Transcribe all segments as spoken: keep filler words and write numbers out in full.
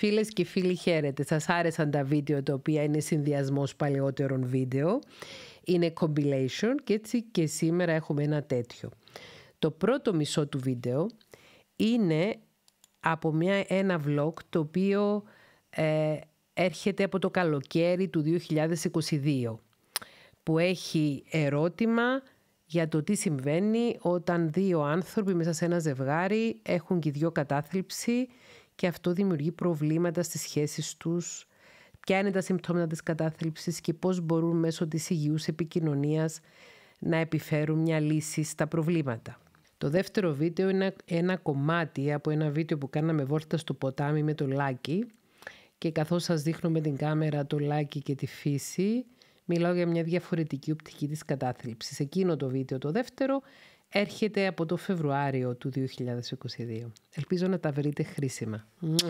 Φίλες και φίλοι, χαίρετε. Σας άρεσαν τα βίντεο τα οποία είναι συνδυασμός παλαιότερων βίντεο. Είναι compilation και έτσι και σήμερα έχουμε ένα τέτοιο. Το πρώτο μισό του βίντεο είναι από μια, ένα vlog το οποίο ε, έρχεται από το καλοκαίρι του δύο χιλιάδες είκοσι δύο, που έχει ερώτημα για το τι συμβαίνει όταν δύο άνθρωποι μέσα σε ένα ζευγάρι έχουν και δύο κατάθλιψη και αυτό δημιουργεί προβλήματα στις σχέσεις τους, ποια είναι τα συμπτώματα της κατάθλιψης και πώς μπορούν μέσω της υγιούς επικοινωνίας να επιφέρουν μια λύση στα προβλήματα. Το δεύτερο βίντεο είναι ένα κομμάτι από ένα βίντεο που κάναμε βόλτα στο ποτάμι με το Λάκη και καθώς σας δείχνω με την κάμερα το Λάκη και τη φύση, μιλάω για μια διαφορετική οπτική της κατάθλιψης. Εκείνο το βίντεο, το δεύτερο, έρχεται από το Φεβρουάριο του δύο χιλιάδες είκοσι δύο. Ελπίζω να τα βρείτε χρήσιμα.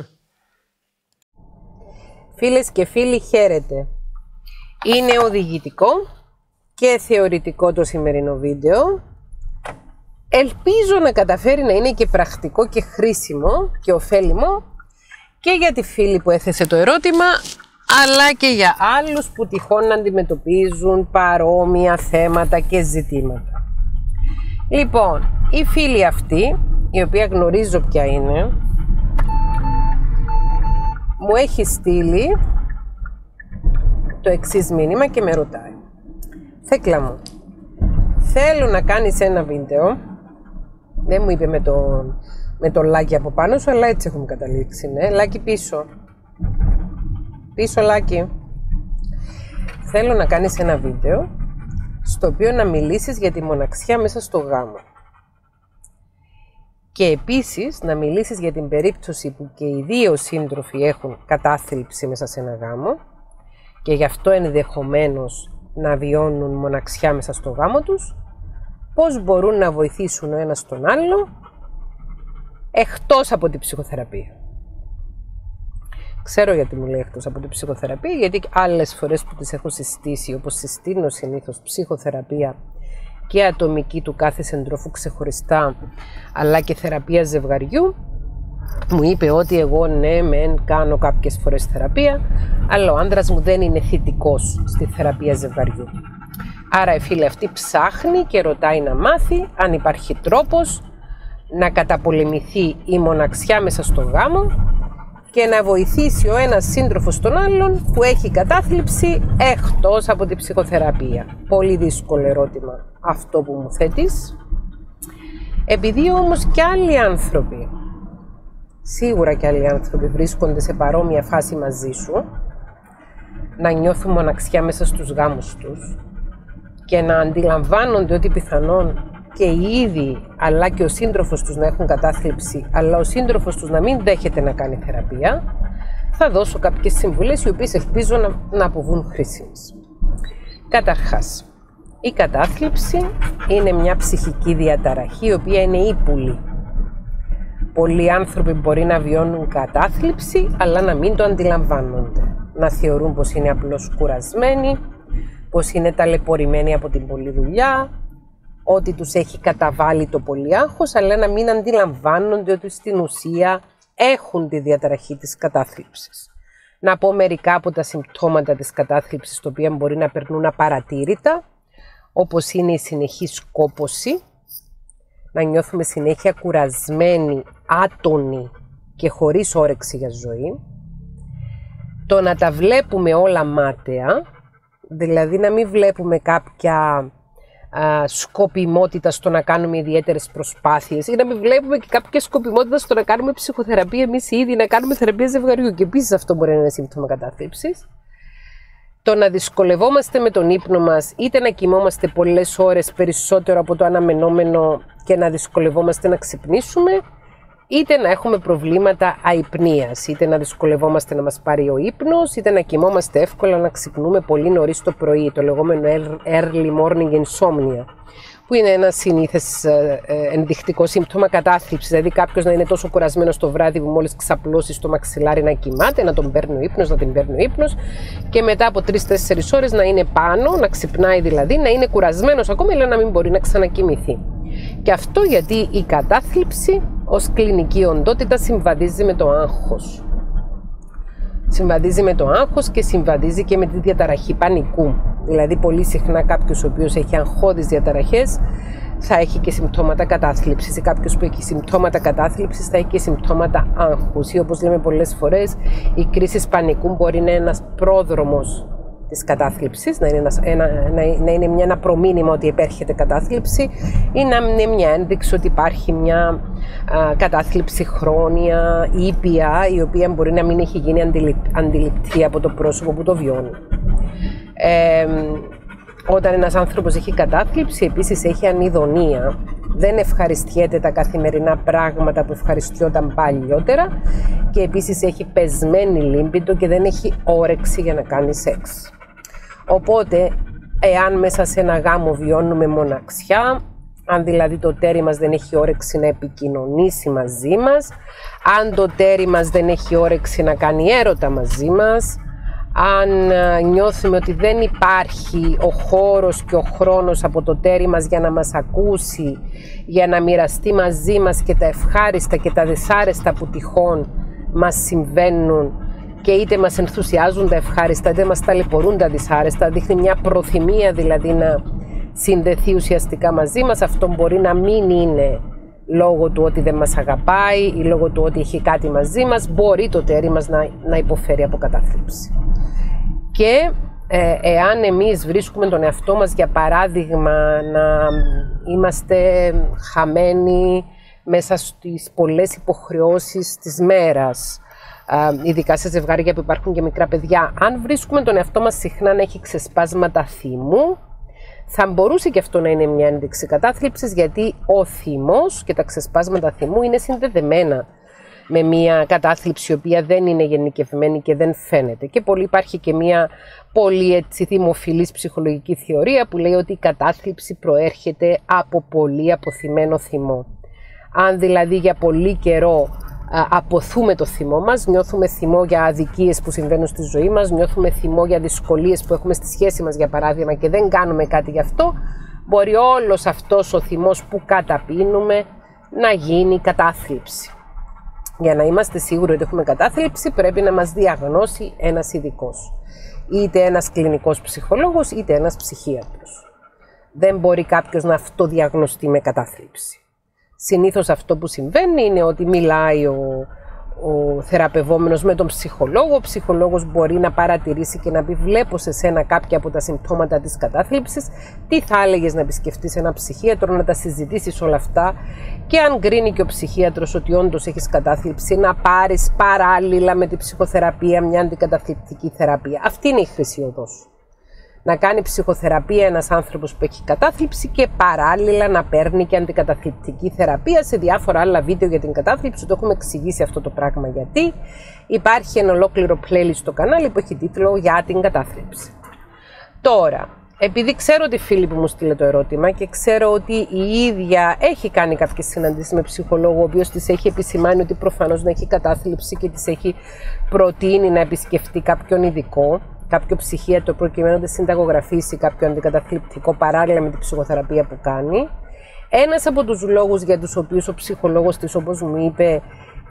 Φίλες και φίλοι, χαίρετε. Είναι οδηγητικό και θεωρητικό το σημερινό βίντεο. Ελπίζω να καταφέρει να είναι και πρακτικό και χρήσιμο και ωφέλιμο και για τη φίλη που έθεσε το ερώτημα, αλλά και για άλλους που τυχόν να αντιμετωπίζουν παρόμοια θέματα και ζητήματα. Λοιπόν, η φίλη αυτή, η οποία γνωρίζω ποια είναι, μου έχει στείλει το εξής μήνυμα και με ρωτάει: Θέκλα μου, θέλω να κάνεις ένα βίντεο. Δεν μου είπε με το, με το Λάκη από πάνω σου, αλλά έτσι έχουμε καταλήξει, ναι. Λάκη πίσω. Πίσω Λάκη. Θέλω να κάνεις ένα βίντεο στο οποίο να μιλήσεις για τη μοναξιά μέσα στο γάμο. Και επίσης να μιλήσεις για την περίπτωση που και οι δύο σύντροφοι έχουν κατάθλιψη μέσα σε ένα γάμο και γι' αυτό ενδεχομένως να βιώνουν μοναξιά μέσα στο γάμο τους, πώς μπορούν να βοηθήσουν ο ένας τον άλλο εκτός από την ψυχοθεραπεία. Ξέρω γιατί μου λέει εκτός από την ψυχοθεραπεία, γιατί άλλες φορές που τις έχω συστήσει, όπως συστήνω συνήθως ψυχοθεραπεία και ατομική του κάθε συντρόφου ξεχωριστά, αλλά και θεραπεία ζευγαριού, μου είπε ότι εγώ ναι μεν κάνω κάποιες φορές θεραπεία, αλλά ο άντρας μου δεν είναι θετικός στη θεραπεία ζευγαριού. Άρα η φίλη αυτή ψάχνει και ρωτάει να μάθει αν υπάρχει τρόπος να καταπολεμηθεί η μοναξιά μέσα στο γάμο και να βοηθήσει ο ένας σύντροφος τον άλλον που έχει κατάθλιψη εκτός από την ψυχοθεραπεία. Πολύ δύσκολο ερώτημα αυτό που μου θέτεις. Επειδή όμως και άλλοι άνθρωποι, σίγουρα και άλλοι άνθρωποι βρίσκονται σε παρόμοια φάση μαζί σου, να νιώθουν μοναξιά μέσα στους γάμους τους και να αντιλαμβάνονται ότι πιθανόν και οι ίδιοι αλλά και ο σύντροφος τους να έχουν κατάθλιψη, αλλά ο σύντροφος τους να μην δέχεται να κάνει θεραπεία, θα δώσω κάποιες συμβουλές οι οποίες ελπίζω να, να αποβούν χρήσιμες. Καταρχάς, η κατάθλιψη είναι μια ψυχική διαταραχή η οποία είναι ύπουλη. Πολλοί άνθρωποι μπορεί να βιώνουν κατάθλιψη αλλά να μην το αντιλαμβάνονται. Να θεωρούν πως είναι απλώς κουρασμένοι, πως είναι ταλαιπωρημένοι από την πολλή δουλειά, ότι τους έχει καταβάλει το πολύ άγχος, αλλά να μην αντιλαμβάνονται ότι στην ουσία έχουν τη διαταραχή της κατάθλιψης. Να πω μερικά από τα συμπτώματα της κατάθλιψης, τα οποία μπορεί να περνούν απαρατήρητα, όπως είναι η συνεχής κόπωση, να νιώθουμε συνέχεια κουρασμένοι, άτονοι και χωρίς όρεξη για ζωή, το να τα βλέπουμε όλα μάταια, δηλαδή να μην βλέπουμε κάποια α, σκοπιμότητα στο να κάνουμε ιδιαίτερες προσπάθειες ή να μην βλέπουμε και κάποια σκοπιμότητα στο να κάνουμε ψυχοθεραπεία εμείς ήδη, να κάνουμε θεραπεία ζευγαριού, και επίσης αυτό μπορεί να είναι σύμπτωμα κατάθλιψης. Το να δυσκολευόμαστε με τον ύπνο μας, είτε να κοιμόμαστε πολλές ώρες περισσότερο από το αναμενόμενο και να δυσκολευόμαστε να ξυπνήσουμε, είτε να έχουμε προβλήματα αϊπνίας, είτε να δυσκολευόμαστε να μας πάρει ο ύπνος, είτε να κοιμόμαστε εύκολα, να ξυπνούμε πολύ νωρίς το πρωί, το λεγόμενο early morning insomnia, που είναι ένα συνήθες ενδεικτικό σύμπτωμα κατάθλιψης, δηλαδή κάποιος να είναι τόσο κουρασμένος το βράδυ που μόλις ξαπλώσει στο μαξιλάρι να κοιμάται, να τον παίρνει ο ύπνος, να την παίρνει ο ύπνος και μετά από τρεις τέσσερις ώρες να είναι πάνω, να ξυπνάει δηλαδή, να είναι κουρασμένος ακόμη, αλλά να μην μπορεί να ξανακοιμηθεί. Και αυτό γιατί η κατάθλιψη ως κλινική οντότητα συμβαδίζει με το άγχος. Συμβαδίζει με το άγχος και συμβαδίζει και με τη διαταραχή πανικού. Δηλαδή πολύ συχνά κάποιος ο οποίος έχει αγχώδεις διαταραχές θα έχει και συμπτώματα κατάθλιψης, ή κάποιος που έχει συμπτώματα κατάθλιψης θα έχει και συμπτώματα άγχους, ή όπως λέμε πολλές φορές η κρίση πανικού μπορεί να είναι ένας πρόδρομος της κατάθλιψης, να είναι, ένας, ένα, να, να είναι μια, ένα προμήνυμα ότι επέρχεται κατάθλιψη, ή να είναι μια ένδειξη ότι υπάρχει μια α, κατάθλιψη χρόνια, ήπια, η οποία μπορεί να μην έχει γίνει αντιληπ, αντιληπτή από το πρόσωπο που το βιώνει. Ε, Όταν ένας άνθρωπος έχει κατάθλιψη, επίσης έχει ανιδονία, δεν ευχαριστιέται τα καθημερινά πράγματα που ευχαριστιόταν παλιότερα και επίσης έχει πεσμένη λίμπιντο και δεν έχει όρεξη για να κάνει σεξ. Οπότε, εάν μέσα σε ένα γάμο βιώνουμε μοναξιά, αν δηλαδή το τέρι μας δεν έχει όρεξη να επικοινωνήσει μαζί μας, αν το τέρι μας δεν έχει όρεξη να κάνει έρωτα μαζί μας, αν νιώθουμε ότι δεν υπάρχει ο χώρος και ο χρόνος από το τέρι μας για να μας ακούσει, για να μοιραστεί μαζί μας και τα ευχάριστα και τα δυσάρεστα που τυχόν μας συμβαίνουν και είτε μας ενθουσιάζουν τα ευχάριστα είτε μας ταλαιπωρούν τα δυσάρεστα, δείχνει μια προθυμία δηλαδή να συνδεθεί ουσιαστικά μαζί μας, αυτό μπορεί να μην είναι λόγω του ότι δεν μας αγαπάει ή λόγω του ότι έχει κάτι μαζί μας, μπορεί το τέρι μας να, να υποφέρει από κατάθλιψη. Και ε, εάν εμείς βρίσκουμε τον εαυτό μας, για παράδειγμα, να είμαστε χαμένοι μέσα στις πολλές υποχρεώσεις της μέρας, ε, ειδικά σε ζευγάρια που υπάρχουν και μικρά παιδιά, αν βρίσκουμε τον εαυτό μας συχνά να έχει ξεσπάσματα θυμού, θα μπορούσε και αυτό να είναι μια ένδειξη κατάθλιψης, γιατί ο θυμός και τα ξεσπάσματα θυμού είναι συνδεδεμένα με μια κατάθλιψη η οποία δεν είναι γενικευμένη και δεν φαίνεται. Και πολύ, υπάρχει και μια πολύ έτσι δημοφιλής ψυχολογική θεωρία που λέει ότι η κατάθλιψη προέρχεται από πολύ αποθυμένο θυμό. Αν δηλαδή για πολύ καιρό α, αποθούμε το θυμό μας, νιώθουμε θυμό για αδικίες που συμβαίνουν στη ζωή μας, νιώθουμε θυμό για δυσκολίες που έχουμε στη σχέση μας για παράδειγμα και δεν κάνουμε κάτι γι' αυτό, μπορεί όλος αυτός ο θυμός που καταπίνουμε να γίνει κατάθλιψη. Για να είμαστε σίγουροι ότι έχουμε κατάθλιψη πρέπει να μας διαγνώσει ένας ειδικός. Είτε ένας κλινικός ψυχολόγος είτε ένας ψυχίατρος. Δεν μπορεί κάποιος να αυτοδιαγνωστεί με κατάθλιψη. Συνήθως αυτό που συμβαίνει είναι ότι μιλάει ο, ο θεραπευόμενος με τον ψυχολόγο. Ο ψυχολόγος μπορεί να παρατηρήσει και να πει: βλέπω σε σένα κάποια από τα συμπτώματα της κατάθλιψης. Τι θα έλεγες να επισκεφτείς ένα ψυχίατρο, να τα συζητήσεις όλα αυτά και αν κρίνει και ο ψυχίατρος ότι όντως έχεις κατάθλιψη, να πάρεις παράλληλα με τη ψυχοθεραπεία μια αντικαταθλιπτική θεραπεία. Αυτή είναι η χρυσή οδός. Να κάνει ψυχοθεραπεία ένας άνθρωπος που έχει κατάθλιψη και παράλληλα να παίρνει και αντικαταθλιπτική θεραπεία. Σε διάφορα άλλα βίντεο για την κατάθλιψη το έχουμε εξηγήσει αυτό το πράγμα γιατί. Υπάρχει ένα ολόκληρο playlist στο κανάλι που έχει τίτλο για την κατάθλιψη. Τώρα, επειδή ξέρω ότι η φίλη που μου στείλε το ερώτημα και ξέρω ότι η ίδια έχει κάνει κάποιες συναντήσεις με ψυχολόγο, ο οποίος της έχει επισημάνει ότι προφανώς να έχει κατάθλιψη και της έχει προτείνει να επισκεφτεί κάποιον ειδικό, κάποιο ψυχίατρο προκειμένου να συνταγογραφήσει κάποιο αντικαταθλιπτικό παράλληλα με την ψυχοθεραπεία που κάνει. Ένας από τους λόγους για τους οποίους ο ψυχολόγος της, όπως μου είπε,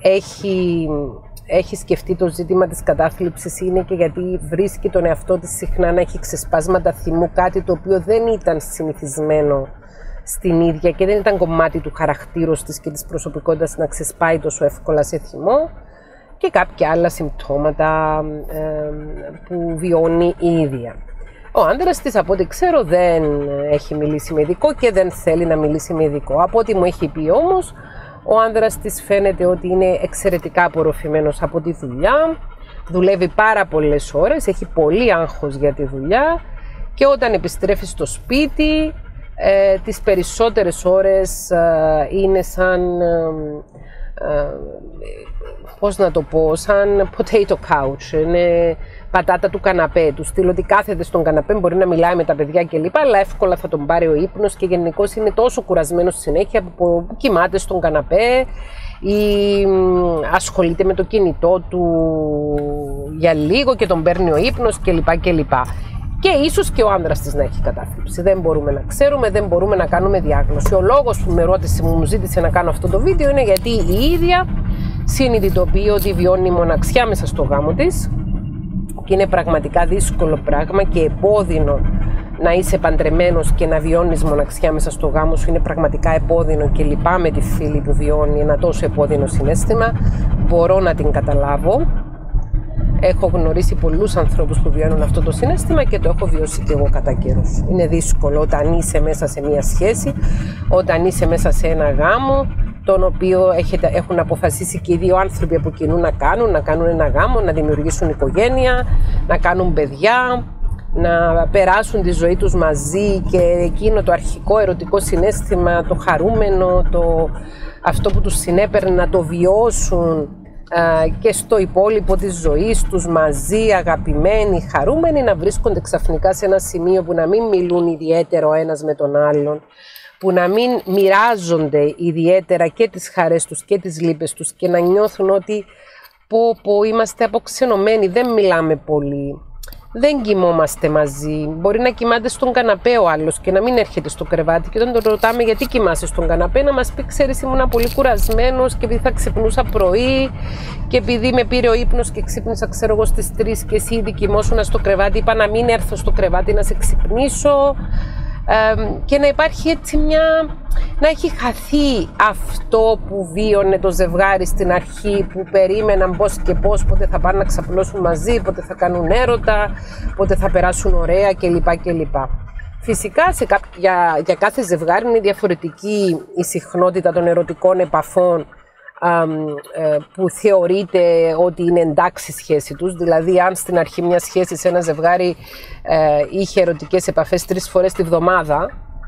έχει, έχει σκεφτεί το ζήτημα της κατάθλιψης είναι και γιατί βρίσκει τον εαυτό της συχνά να έχει ξεσπάσματα θυμού, κάτι το οποίο δεν ήταν συνηθισμένο στην ίδια και δεν ήταν κομμάτι του χαρακτήρος της και της προσωπικότητας να ξεσπάει τόσο εύκολα σε θυμό, και κάποια άλλα συμπτώματα ε, που βιώνει η ίδια. Ο άντρας της, από ό,τι ξέρω, δεν έχει μιλήσει με ειδικό και δεν θέλει να μιλήσει με ειδικό. Από ό,τι μου έχει πει όμως, ο άντρας της φαίνεται ότι είναι εξαιρετικά απορροφημένος από τη δουλειά, δουλεύει πάρα πολλές ώρες, έχει πολύ άγχος για τη δουλειά και όταν επιστρέφει στο σπίτι, ε, τις περισσότερες ώρες ε, είναι σαν... Ε, πώς να το πω, σαν potato couch, είναι πατάτα του καναπέ του, στείλω ότι κάθεται στον καναπέ, μπορεί να μιλάει με τα παιδιά κλπ, αλλά εύκολα θα τον πάρει ο ύπνος και γενικώς είναι τόσο κουρασμένος συνέχεια που κοιμάται στον καναπέ ή ασχολείται με το κινητό του για λίγο και τον παίρνει ο ύπνος κλπ. κλπ. Και ίσως και ο άντρας της να έχει κατάθλιψη. Δεν μπορούμε να ξέρουμε, δεν μπορούμε να κάνουμε διάγνωση. Ο λόγος που με ρώτησε, μου ζήτησε να κάνω αυτό το βίντεο είναι γιατί η ίδια συνειδητοποιεί ότι βιώνει μοναξιά μέσα στο γάμο της και είναι πραγματικά δύσκολο πράγμα και επώδυνο να είσαι παντρεμένος και να βιώνεις μοναξιά μέσα στο γάμο σου. Είναι πραγματικά επώδυνο και λυπάμαι τη φίλη που βιώνει ένα τόσο επώδυνο συναίσθημα. Μπορώ να την καταλάβω. Έχω γνωρίσει πολλούς ανθρώπους που βιώνουν αυτό το συναίσθημα και το έχω βιώσει και εγώ κατά καιρούς. Είναι δύσκολο όταν είσαι μέσα σε μια σχέση, όταν είσαι μέσα σε ένα γάμο, τον οποίο έχετε, έχουν αποφασίσει και οι δύο άνθρωποι από κοινού να κάνουν, να κάνουν ένα γάμο, να δημιουργήσουν οικογένεια, να κάνουν παιδιά, να περάσουν τη ζωή τους μαζί και εκείνο το αρχικό ερωτικό συναίσθημα, το χαρούμενο, το, αυτό που τους συνέπαιρνε να το βιώσουν και στο υπόλοιπο της ζωής τους μαζί, αγαπημένοι, χαρούμενοι, να βρίσκονται ξαφνικά σε ένα σημείο που να μην μιλούν ιδιαίτερα ο ένας με τον άλλον, που να μην μοιράζονται ιδιαίτερα και τις χαρές τους και τις λύπες τους και να νιώθουν ότι πω πω είμαστε αποξενωμένοι, δεν μιλάμε πολύ, δεν κοιμόμαστε μαζί. Μπορεί να κοιμάται στον καναπέ ο άλλος και να μην έρχεται στο κρεβάτι και όταν τον ρωτάμε γιατί κοιμάσαι στον καναπέ να μας πει ξέρεις ήμουνα πολύ κουρασμένος και επειδή θα ξυπνούσα πρωί και επειδή με πήρε ο ύπνος και ξύπνησα ξέρω εγώ στις τρεις και εσύ ήδη κοιμόσουνα στο κρεβάτι, είπα να μην έρθω στο κρεβάτι να σε ξυπνήσω. Και να υπάρχει έτσι μια, να έχει χαθεί αυτό που βίωνε το ζευγάρι στην αρχή, που περίμεναν πώς και πώς, πότε θα πάνε να ξαπλώσουν μαζί, πότε θα κάνουν έρωτα, πότε θα περάσουν ωραία κλπ. κλπ. Φυσικά σε κά, για, για κάθε ζευγάρι είναι διαφορετική η συχνότητα των ερωτικών επαφών που θεωρείται ότι είναι εντάξει σχέση τους. Δηλαδή αν στην αρχή μια σχέση σε ένα ζευγάρι ε, είχε ερωτικές επαφές τρεις φορές τη βδομάδα,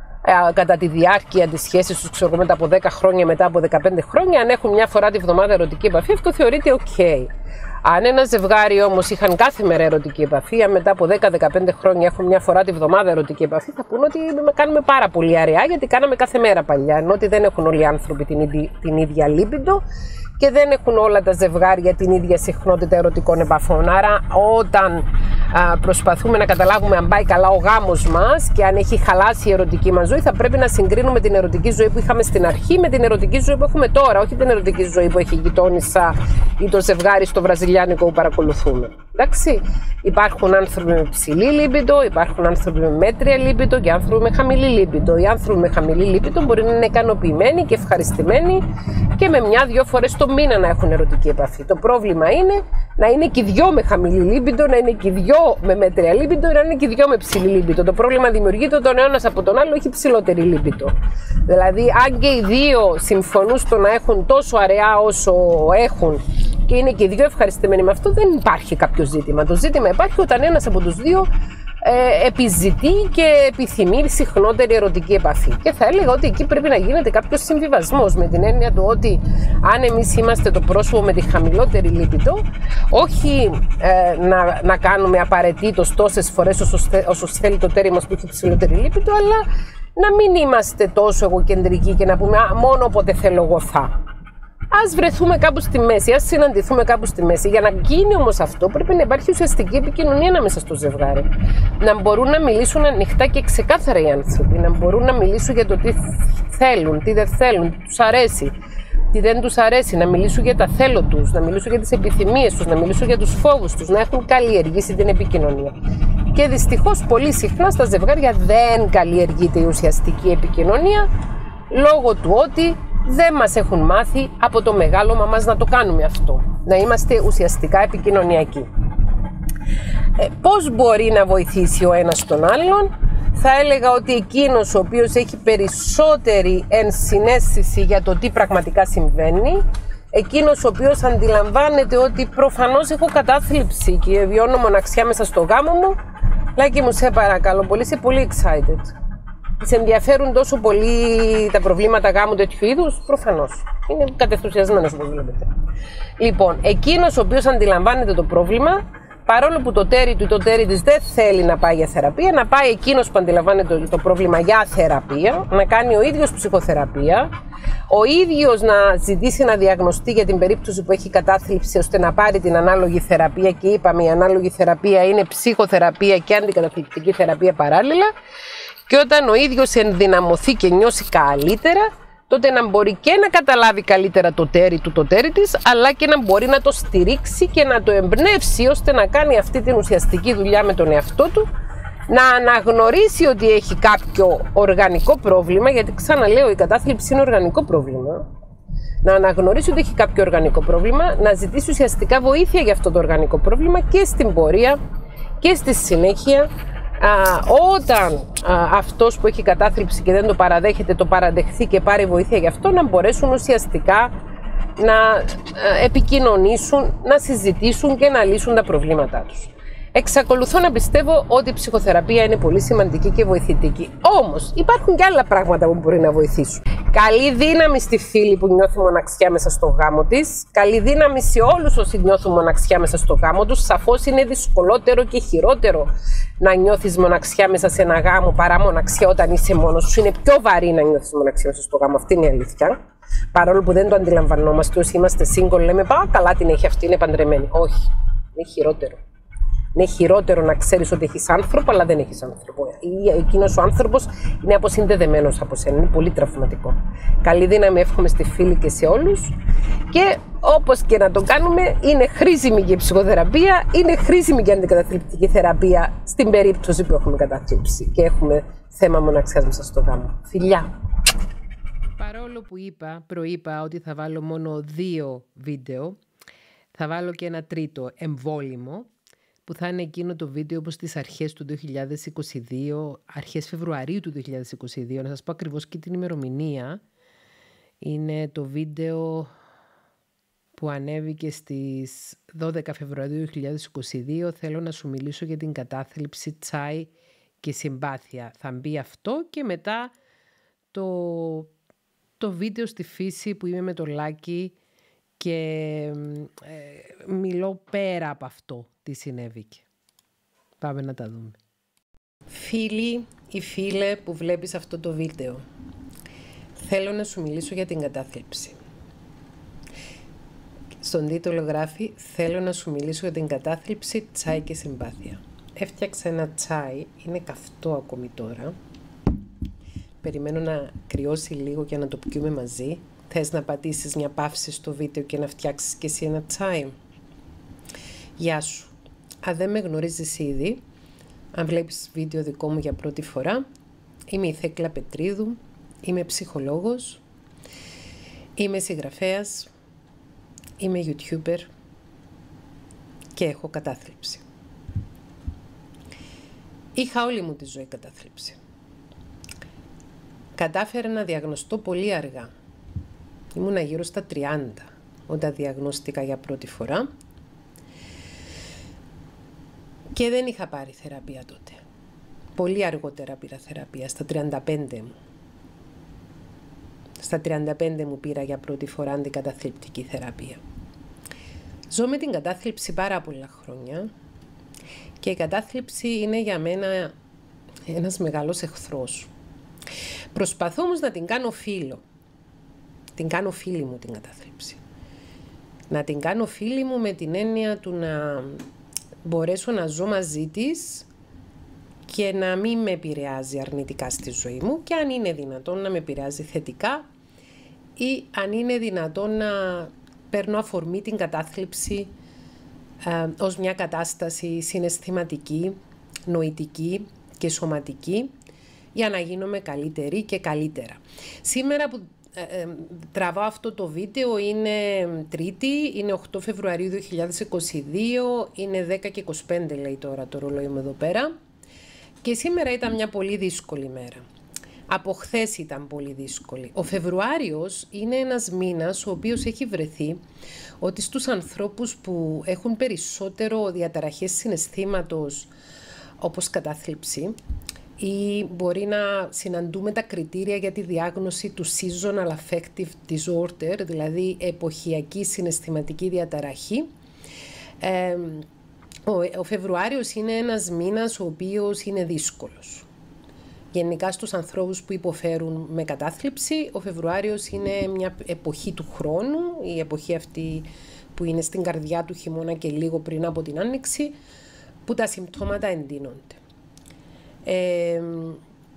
ε, κατά τη διάρκεια της σχέσης τους, ξέρω μετά από δέκα χρόνια, μετά από δεκαπέντε χρόνια, αν έχουν μια φορά τη βδομάδα ερωτική επαφή, αυτό θεωρείται ok. Αν ένα ζευγάρι όμως είχαν κάθε μέρα ερωτική επαφή, αν μετά από δέκα με δεκαπέντε χρόνια έχουν μια φορά τη βδομάδα ερωτική επαφή, θα πούνε ότι κάνουμε πάρα πολύ αραιά γιατί κάναμε κάθε μέρα παλιά. Ενώ ότι δεν έχουν όλοι οι άνθρωποι την, ίδια, την ίδια λίμπιντο και δεν έχουν όλα τα ζευγάρια την ίδια συχνότητα ερωτικών επαφών. Άρα, όταν α, προσπαθούμε να καταλάβουμε αν πάει καλά ο γάμος μας και αν έχει χαλάσει η ερωτική μας ζωή, θα πρέπει να συγκρίνουμε την ερωτική ζωή που είχαμε στην αρχή με την ερωτική ζωή που έχουμε τώρα, όχι την ερωτική ζωή που έχει η γειτόνισσα ή το ζευγάρι στο βραζιλιάνικο που παρακολουθούμε. Εντάξει, υπάρχουν άνθρωποι με ψηλή λίμπιντο, υπάρχουν άνθρωποι με μέτρια λίμπιντο και άνθρωποι με χαμηλή λίμπιντο. Οι άνθρωποι με χαμηλή λίμπιντο μπορεί να είναι ικανοποιημένοι και ευχαριστημένοι και με μια-δυο φορές το μήνα να έχουν ερωτική επαφή. Το πρόβλημα είναι να είναι και οι δυο με χαμηλή λίμπιντο, να είναι και οι δυο με μέτρια λίμπιντο, να είναι και οι δυο με ψηλή λίμπιντο. Το πρόβλημα δημιουργείται όταν ο ένας από τον άλλο έχει ψηλότερη λίμπιντο. Δηλαδή, αν και οι δύο συμφωνούν στο να έχουν τόσο αραιά όσο έχουν και είναι και οι δύο ευχαριστημένοι με αυτό, δεν υπάρχει κάποιο ζήτημα. Το ζήτημα υπάρχει όταν ένας από τους δύο ε, επιζητεί και επιθυμεί συχνότερη ερωτική επαφή. Και θα έλεγα ότι εκεί πρέπει να γίνεται κάποιος συμβιβασμός, με την έννοια του ότι αν εμείς είμαστε το πρόσωπο με τη χαμηλότερη λίμπιντο, όχι ε, να, να κάνουμε απαραίτητος τόσες φορές όσο, όσο θέλει το τέρι μας που έχει ψηλότερη λίμπιντο, αλλά να μην είμαστε τόσο εγωκεντρικοί και να πούμε α, μόνο όποτε θέλω εγώ θα. Ας βρεθούμε κάπου στη μέση, ας συναντηθούμε κάπου στη μέση. Για να γίνει όμως αυτό, πρέπει να υπάρχει ουσιαστική επικοινωνία ανάμεσα στο ζευγάρι. Να μπορούν να μιλήσουν ανοιχτά και ξεκάθαρα οι άνθρωποι, να μπορούν να μιλήσουν για το τι θέλουν, τι δεν θέλουν, τι τους αρέσει, τι δεν τους αρέσει, να μιλήσουν για τα θέλω τους, να μιλήσουν για τις επιθυμίες τους, να μιλήσουν για τους φόβους τους, να έχουν καλλιεργήσει την επικοινωνία. Και δυστυχώς πολύ συχνά στα ζευγάρια δεν καλλιεργείται η ουσιαστική επικοινωνία, λόγω του ότι δεν μας έχουν μάθει από το μεγάλωμα μας να το κάνουμε αυτό, να είμαστε ουσιαστικά επικοινωνιακοί. Ε, πώς μπορεί να βοηθήσει ο ένας τον άλλον? Θα έλεγα ότι εκείνος ο οποίος έχει περισσότερη ενσυναίσθηση για το τι πραγματικά συμβαίνει, εκείνος ο οποίος αντιλαμβάνεται ότι προφανώς έχω κατάθλιψη και βιώνω μοναξιά μέσα στο γάμο μου, Λάκη μου, σε παρακαλώ πολύ, είσαι πολύ excited. Σε ενδιαφέρουν τόσο πολύ τα προβλήματα γάμου τέτοιου είδους? Προφανώς. Είναι κατενθουσιασμένος, όπως βλέπετε. Λοιπόν, εκείνος ο οποίος αντιλαμβάνεται το πρόβλημα, παρόλο που το τέρι του ή το τέρι της δεν θέλει να πάει για θεραπεία, να πάει εκείνος που αντιλαμβάνεται το πρόβλημα για θεραπεία, να κάνει ο ίδιος ψυχοθεραπεία, ο ίδιος να ζητήσει να διαγνωστεί για την περίπτωση που έχει κατάθλιψη, ώστε να πάρει την ανάλογη θεραπεία. Και είπαμε, η ανάλογη θεραπεία είναι ψυχοθεραπεία και αντικαταθλιπτική θεραπεία παράλληλα. Και όταν ο ίδιος ενδυναμωθεί και νιώσει καλύτερα, τότε να μπορεί και να καταλάβει καλύτερα το τέρι του, το τέρι της, αλλά και να μπορεί να το στηρίξει και να το εμπνεύσει ώστε να κάνει αυτή την ουσιαστική δουλειά με τον εαυτό του, να αναγνωρίσει ότι έχει κάποιο οργανικό πρόβλημα, γιατί ξαναλέω η κατάθλιψη είναι οργανικό πρόβλημα, να αναγνωρίσει ότι έχει κάποιο οργανικό πρόβλημα, να ζητήσει ουσιαστικά βοήθεια για αυτό το οργανικό πρόβλημα και στην πορεία και στη συνέχεια, α, όταν α, αυτός που έχει κατάθλιψη και δεν το παραδέχεται, το παραδεχθεί και πάρει βοήθεια γι' αυτό, να μπορέσουν ουσιαστικά να α, επικοινωνήσουν, να συζητήσουν και να λύσουν τα προβλήματά τους. Εξακολουθώ να πιστεύω ότι η ψυχοθεραπεία είναι πολύ σημαντική και βοηθητική. Όμως υπάρχουν και άλλα πράγματα που μπορεί να βοηθήσουν. Καλή δύναμη στη φίλη που νιώθει μοναξιά μέσα στο γάμο της. Καλή δύναμη σε όλους όσοι νιώθουν μοναξιά μέσα στο γάμο τους. Σαφώς είναι δυσκολότερο και χειρότερο να νιώθεις μοναξιά μέσα σε ένα γάμο παρά μοναξιά όταν είσαι μόνος σου. Είναι πιο βαρύ να νιώθεις μοναξιά μέσα στο γάμο. Αυτή είναι η αλήθεια. Παρόλο που δεν το αντιλαμβανόμαστε, όσοι είμαστε single, λέμε πά, καλά την έχει αυτή, είναι παντρεμένη. Όχι. Είναι χειρότερο. Είναι χειρότερο να ξέρεις ότι έχεις άνθρωπο, αλλά δεν έχεις άνθρωπο. Εκείνος ο άνθρωπος είναι αποσυνδεδεμένος από σένα. Είναι πολύ τραυματικό. Καλή δύναμη εύχομαι στη φίλη και σε όλους. Και όπως και να το κάνουμε, είναι χρήσιμη και η ψυχοθεραπεία, είναι χρήσιμη και η αντικαταθλιπτική θεραπεία στην περίπτωση που έχουμε κατάθλιψη και έχουμε θέμα μοναξιάς μέσα στο γάμο. Φιλιά! Παρόλο που είπα, προείπα ότι θα βάλω μόνο δύο βίντεο, θα βάλω και ένα τρίτο εμβόλυμο, που θα είναι εκείνο το βίντεο όπως στις αρχές του δύο χιλιάδες είκοσι δύο, αρχές Φεβρουαρίου του δύο χιλιάδες είκοσι δύο, να σας πω ακριβώς και την ημερομηνία. Είναι το βίντεο που ανέβηκε στις δώδεκα Φεβρουαρίου δύο χιλιάδες είκοσι δύο. Θέλω να σου μιλήσω για την κατάθλιψη, τσάι και συμπάθεια. Θα μπει αυτό και μετά το, το βίντεο στη φύση που είμαι με το Λάκη και ε, μιλώ πέρα από αυτό τι συνέβηκε. Πάμε να τα δούμε. Φίλοι ή φίλε που βλέπεις αυτό το βίντεο, θέλω να σου μιλήσω για την κατάθλιψη. Στον τίτλο γράφει «Θέλω να σου μιλήσω για την κατάθλιψη, τσάι και συμπάθεια». Έφτιαξα ένα τσάι, είναι καυτό ακόμη τώρα. Περιμένω να κρυώσει λίγο και να το πιούμε μαζί. Θες να πατήσεις μια παύση στο βίντεο και να φτιάξεις και εσύ ένα τσάι? Γεια σου. Αν δεν με γνωρίζεις ήδη, αν βλέπεις βίντεο δικό μου για πρώτη φορά, είμαι η Θέκλα Πετρίδου, είμαι ψυχολόγος, είμαι συγγραφέας, είμαι YouTuber και έχω κατάθλιψη. Είχα όλη μου τη ζωή κατάθλιψη. Κατάφερα να διαγνωστώ πολύ αργά. Ήμουνα γύρω στα τριάντα όταν διαγνώστηκα για πρώτη φορά και δεν είχα πάρει θεραπεία τότε. Πολύ αργότερα πήρα θεραπεία, στα τριάντα πέντε μου. Στα τριάντα πέντε μου πήρα για πρώτη φορά αντικαταθλιπτική θεραπεία. Ζω με την κατάθλιψη πάρα πολλά χρόνια και η κατάθλιψη είναι για μένα ένας μεγάλος εχθρός. Προσπαθώ όμως να την κάνω φίλο. Την κάνω φίλη μου την κατάθλιψη. Να την κάνω φίλη μου με την έννοια του να μπορέσω να ζω μαζί της και να μην με επηρεάζει αρνητικά στη ζωή μου και αν είναι δυνατόν να με επηρεάζει θετικά ή αν είναι δυνατόν να παίρνω αφορμή την κατάθλιψη ε, ως μια κατάσταση συναισθηματική, νοητική και σωματική για να γίνομαι καλύτερη και καλύτερα. Σήμερα που ε, ε, τραβάω αυτό το βίντεο είναι Τρίτη, είναι οκτώ Φεβρουαρίου δύο χιλιάδες είκοσι δύο, είναι δέκα και είκοσι πέντε λέει τώρα το ρολόι μου εδώ πέρα και σήμερα ήταν μια πολύ δύσκολη μέρα. Από χθες ήταν πολύ δύσκολη. Ο Φεβρουάριος είναι ένας μήνας ο οποίος έχει βρεθεί ότι στους ανθρώπους που έχουν περισσότερο διαταραχές συναισθήματος όπως κατάθλιψη ή μπορεί να συναντούμε τα κριτήρια για τη διάγνωση του seasonal affective disorder, δηλαδή εποχιακή συναισθηματική διαταραχή. Ε, ο, ο Φεβρουάριος είναι ένας μήνας ο οποίος είναι δύσκολος. Γενικά στους ανθρώπους που υποφέρουν με κατάθλιψη, ο Φεβρουάριος είναι μια εποχή του χρόνου, η εποχή αυτή που είναι στην καρδιά του χειμώνα και λίγο πριν από την άνοιξη, που τα συμπτώματα εντείνονται. Ε,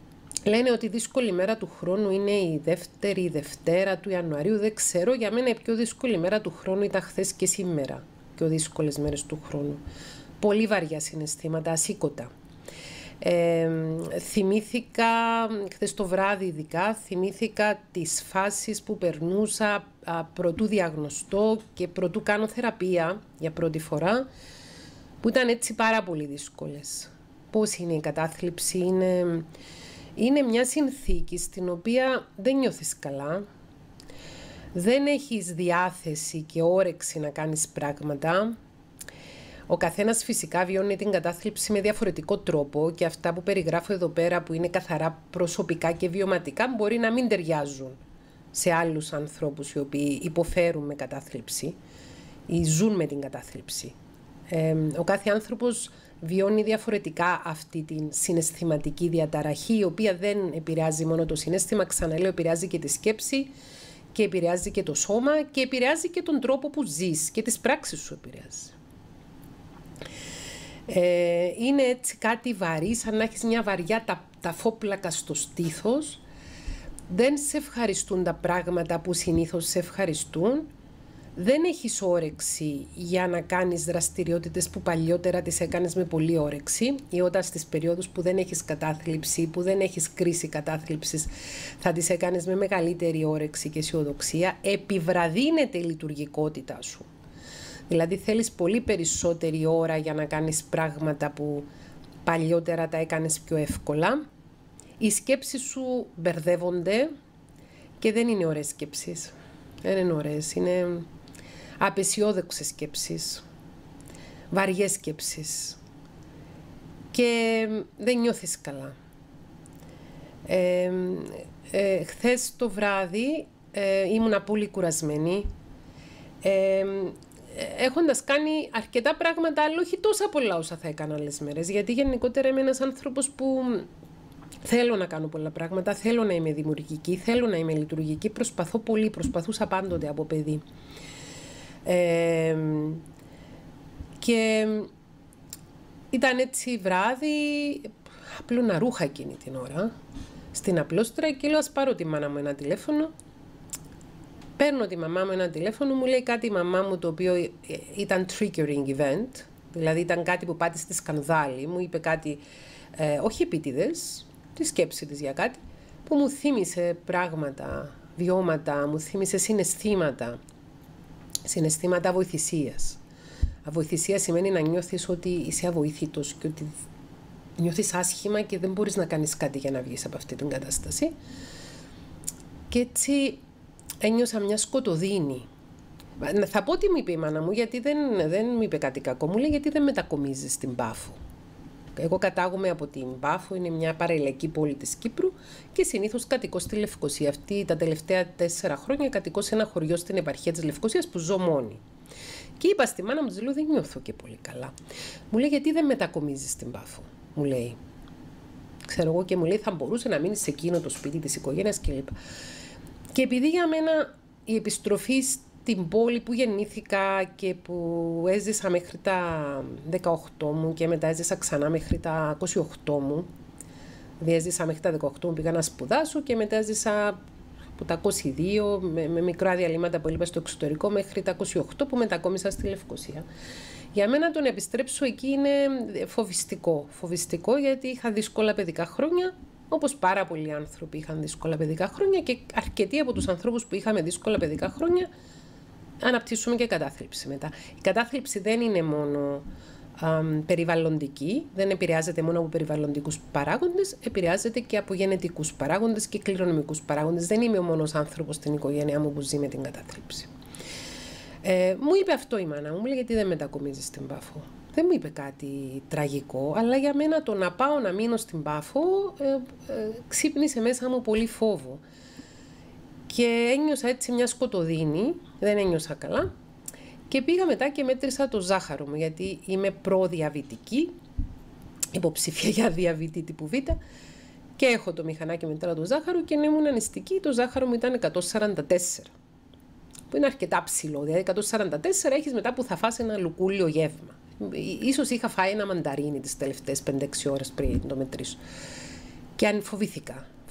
Λένε ότι η δύσκολη μέρα του χρόνου είναι η δεύτερη η Δευτέρα του Ιανουαρίου. Δεν ξέρω, για μένα η πιο δύσκολη μέρα του χρόνου ήταν χθες και σήμερα. Πιο δύσκολες μέρες του χρόνου. Πολύ βαριά συναισθήματα, ασήκωτα. Ε, θυμήθηκα, χθες το βράδυ ειδικά, θυμήθηκα τις φάσεις που περνούσα α, προτού διαγνωστώ και προτού κάνω θεραπεία για πρώτη φορά, που ήταν έτσι πάρα πολύ δύσκολες. Πώς είναι η κατάθλιψη, είναι, είναι μια συνθήκη στην οποία δεν νιώθεις καλά, δεν έχεις διάθεση και όρεξη να κάνεις πράγματα. Ο καθένας φυσικά βιώνει την κατάθλιψη με διαφορετικό τρόπο και αυτά που περιγράφω εδώ πέρα, που είναι καθαρά προσωπικά και βιωματικά, μπορεί να μην ταιριάζουν σε άλλους ανθρώπους οι οποίοι υποφέρουν με κατάθλιψη ή ζουν με την κατάθλιψη. Ε, ο κάθε άνθρωπος βιώνει διαφορετικά αυτή την συναισθηματική διαταραχή, η οποία δεν επηρεάζει μόνο το συναίσθημα, ξαναλέω, επηρεάζει και τη σκέψη και επηρεάζει και το σώμα και επηρεάζει και τον τρόπο που ζεις και τις πράξεις σου επηρεάζει. Ε, είναι έτσι κάτι βαρύ, σαν να έχεις μια βαριά τα, ταφόπλακα στο στήθος. Δεν σε ευχαριστούν τα πράγματα που συνήθως σε ευχαριστούν. Δεν έχεις όρεξη για να κάνεις δραστηριότητες που παλιότερα τις έκανες με πολύ όρεξη, ή όταν στις περιόδους που δεν έχεις κατάθλιψη, που δεν έχεις κρίση κατάθλιψης, θα τις έκανες με μεγαλύτερη όρεξη και αισιοδοξία. Επιβραδύνεται η λειτουργικότητά σου. Δηλαδή θέλεις πολύ περισσότερη ώρα για να κάνεις πράγματα που παλιότερα τα έκανες πιο εύκολα. Οι σκέψεις σου μπερδεύονται και δεν είναι ωραίες σκέψεις. Δεν είναι ωραίες, είναι απεσιόδοξες σκέψεις, βαριές σκέψεις και δεν νιώθεις καλά. Ε, ε, χθες το βράδυ ε, ήμουνα πολύ κουρασμένη, ε, έχοντας κάνει αρκετά πράγματα, αλλά όχι τόσα πολλά όσα θα έκανα άλλες μέρες, γιατί γενικότερα είμαι ένας άνθρωπος που θέλω να κάνω πολλά πράγματα, θέλω να είμαι δημιουργική, θέλω να είμαι λειτουργική, προσπαθώ πολύ, προσπαθούσα πάντοτε από παιδί. Ε, και ήταν έτσι βράδυ, απλούνα ρούχα εκείνη την ώρα, στην απλόστρα και λέω ας πάρω τη μάνα μου ένα τηλέφωνο. Παίρνω τη μαμά μου ένα τηλέφωνο, μου λέει κάτι η μαμά μου το οποίο ήταν triggering event, δηλαδή ήταν κάτι που πάτησε στη σκανδάλη, μου είπε κάτι, ε, όχι επίτηδες, τη σκέψη της για κάτι, που μου θύμισε πράγματα, βιώματα, μου θύμισε συναισθήματα, συναισθήματα αβοηθησίας. Αβοηθησία σημαίνει να νιώθεις ότι είσαι αβοήθητος και ότι νιώθεις άσχημα και δεν μπορείς να κάνεις κάτι για να βγεις από αυτή την κατάσταση. Και έτσι ένιωσα μια σκοτωδίνη. Θα πω τι μου είπε η μάνα μου, γιατί δεν, δεν μου είπε κάτι κακό. Μου λέει γιατί δεν μετακομίζεις στην Πάφο. Εγώ κατάγομαι από την Πάφο, είναι μια παραλιακή πόλη της Κύπρου και συνήθως κατοικώ στη Λευκοσία. Αυτή τα τελευταία τέσσερα χρόνια κατοικώ σε ένα χωριό στην επαρχία της Λευκοσίας που ζω μόνη. Και είπα στη μάνα μου, της λέω, δεν νιώθω και πολύ καλά. Μου λέει γιατί δεν μετακομίζεις στην Πάφο, μου λέει. Ξέρω εγώ, και μου λέει θα μπορούσε να μείνει σε εκείνο το σπίτι της οικογένειας κλπ. Και επειδή για μένα η επιστροφή στην πόλη που γεννήθηκα και που έζησα μέχρι τα δεκαοκτώ μου και μετά έζησα ξανά μέχρι τα είκοσι οκτώ μου, δηλαδή έζησα μέχρι τα δεκαοκτώ μου, πήγα να σπουδάσω και μετά έζησα από τα είκοσι δύο με, με μικρά διαλύματα που έλειπα στο εξωτερικό μέχρι τα είκοσι οκτώ που μετακόμισα στη Λευκοσία. Για μένα το να επιστρέψω εκεί είναι φοβιστικό. Φοβιστικό γιατί είχα δύσκολα παιδικά χρόνια, όπως πάρα πολλοί άνθρωποι είχαν δύσκολα παιδικά χρόνια και αρκετοί από τους ανθρώπους που είχαμε δύσκολα παιδικά χρόνια αναπτύσσουμε και κατάθλιψη μετά. Η κατάθλιψη δεν είναι μόνο α, περιβαλλοντική, δεν επηρεάζεται μόνο από περιβαλλοντικούς παράγοντες, επηρεάζεται και από γενετικούς παράγοντες και κληρονομικούς παράγοντες. Δεν είμαι ο μόνος άνθρωπος στην οικογένειά μου που ζει με την κατάθλιψη. Ε, μου είπε αυτό η μάνα μου, μου λέει γιατί δεν μετακομίζεις στην Πάφο. Δεν μου είπε κάτι τραγικό, αλλά για μένα το να πάω να μείνω στην Πάφο ε, ε, ξύπνησε μέσα μου πολύ φόβο. Και ένιωσα έτσι μια σκοτωδίνη, δεν ένιωσα καλά. Και πήγα μετά και μέτρησα το ζάχαρο μου, γιατί είμαι προδιαβητική, υποψήφια για διαβήτη τύπου Β, και έχω το μηχανάκι μετρά το ζάχαρο και ήμουν νηστική, το ζάχαρο μου ήταν εκατόν σαράντα τέσσερα. Που είναι αρκετά ψηλό, δηλαδή εκατόν σαράντα τέσσερα έχεις μετά που θα φας ένα λουκούλιο γεύμα. Ίσως είχα φάει ένα μανταρίνι τις τελευταίες πέντε έξι ώρες πριν το μετρήσω. Και αν φοβήθηκα.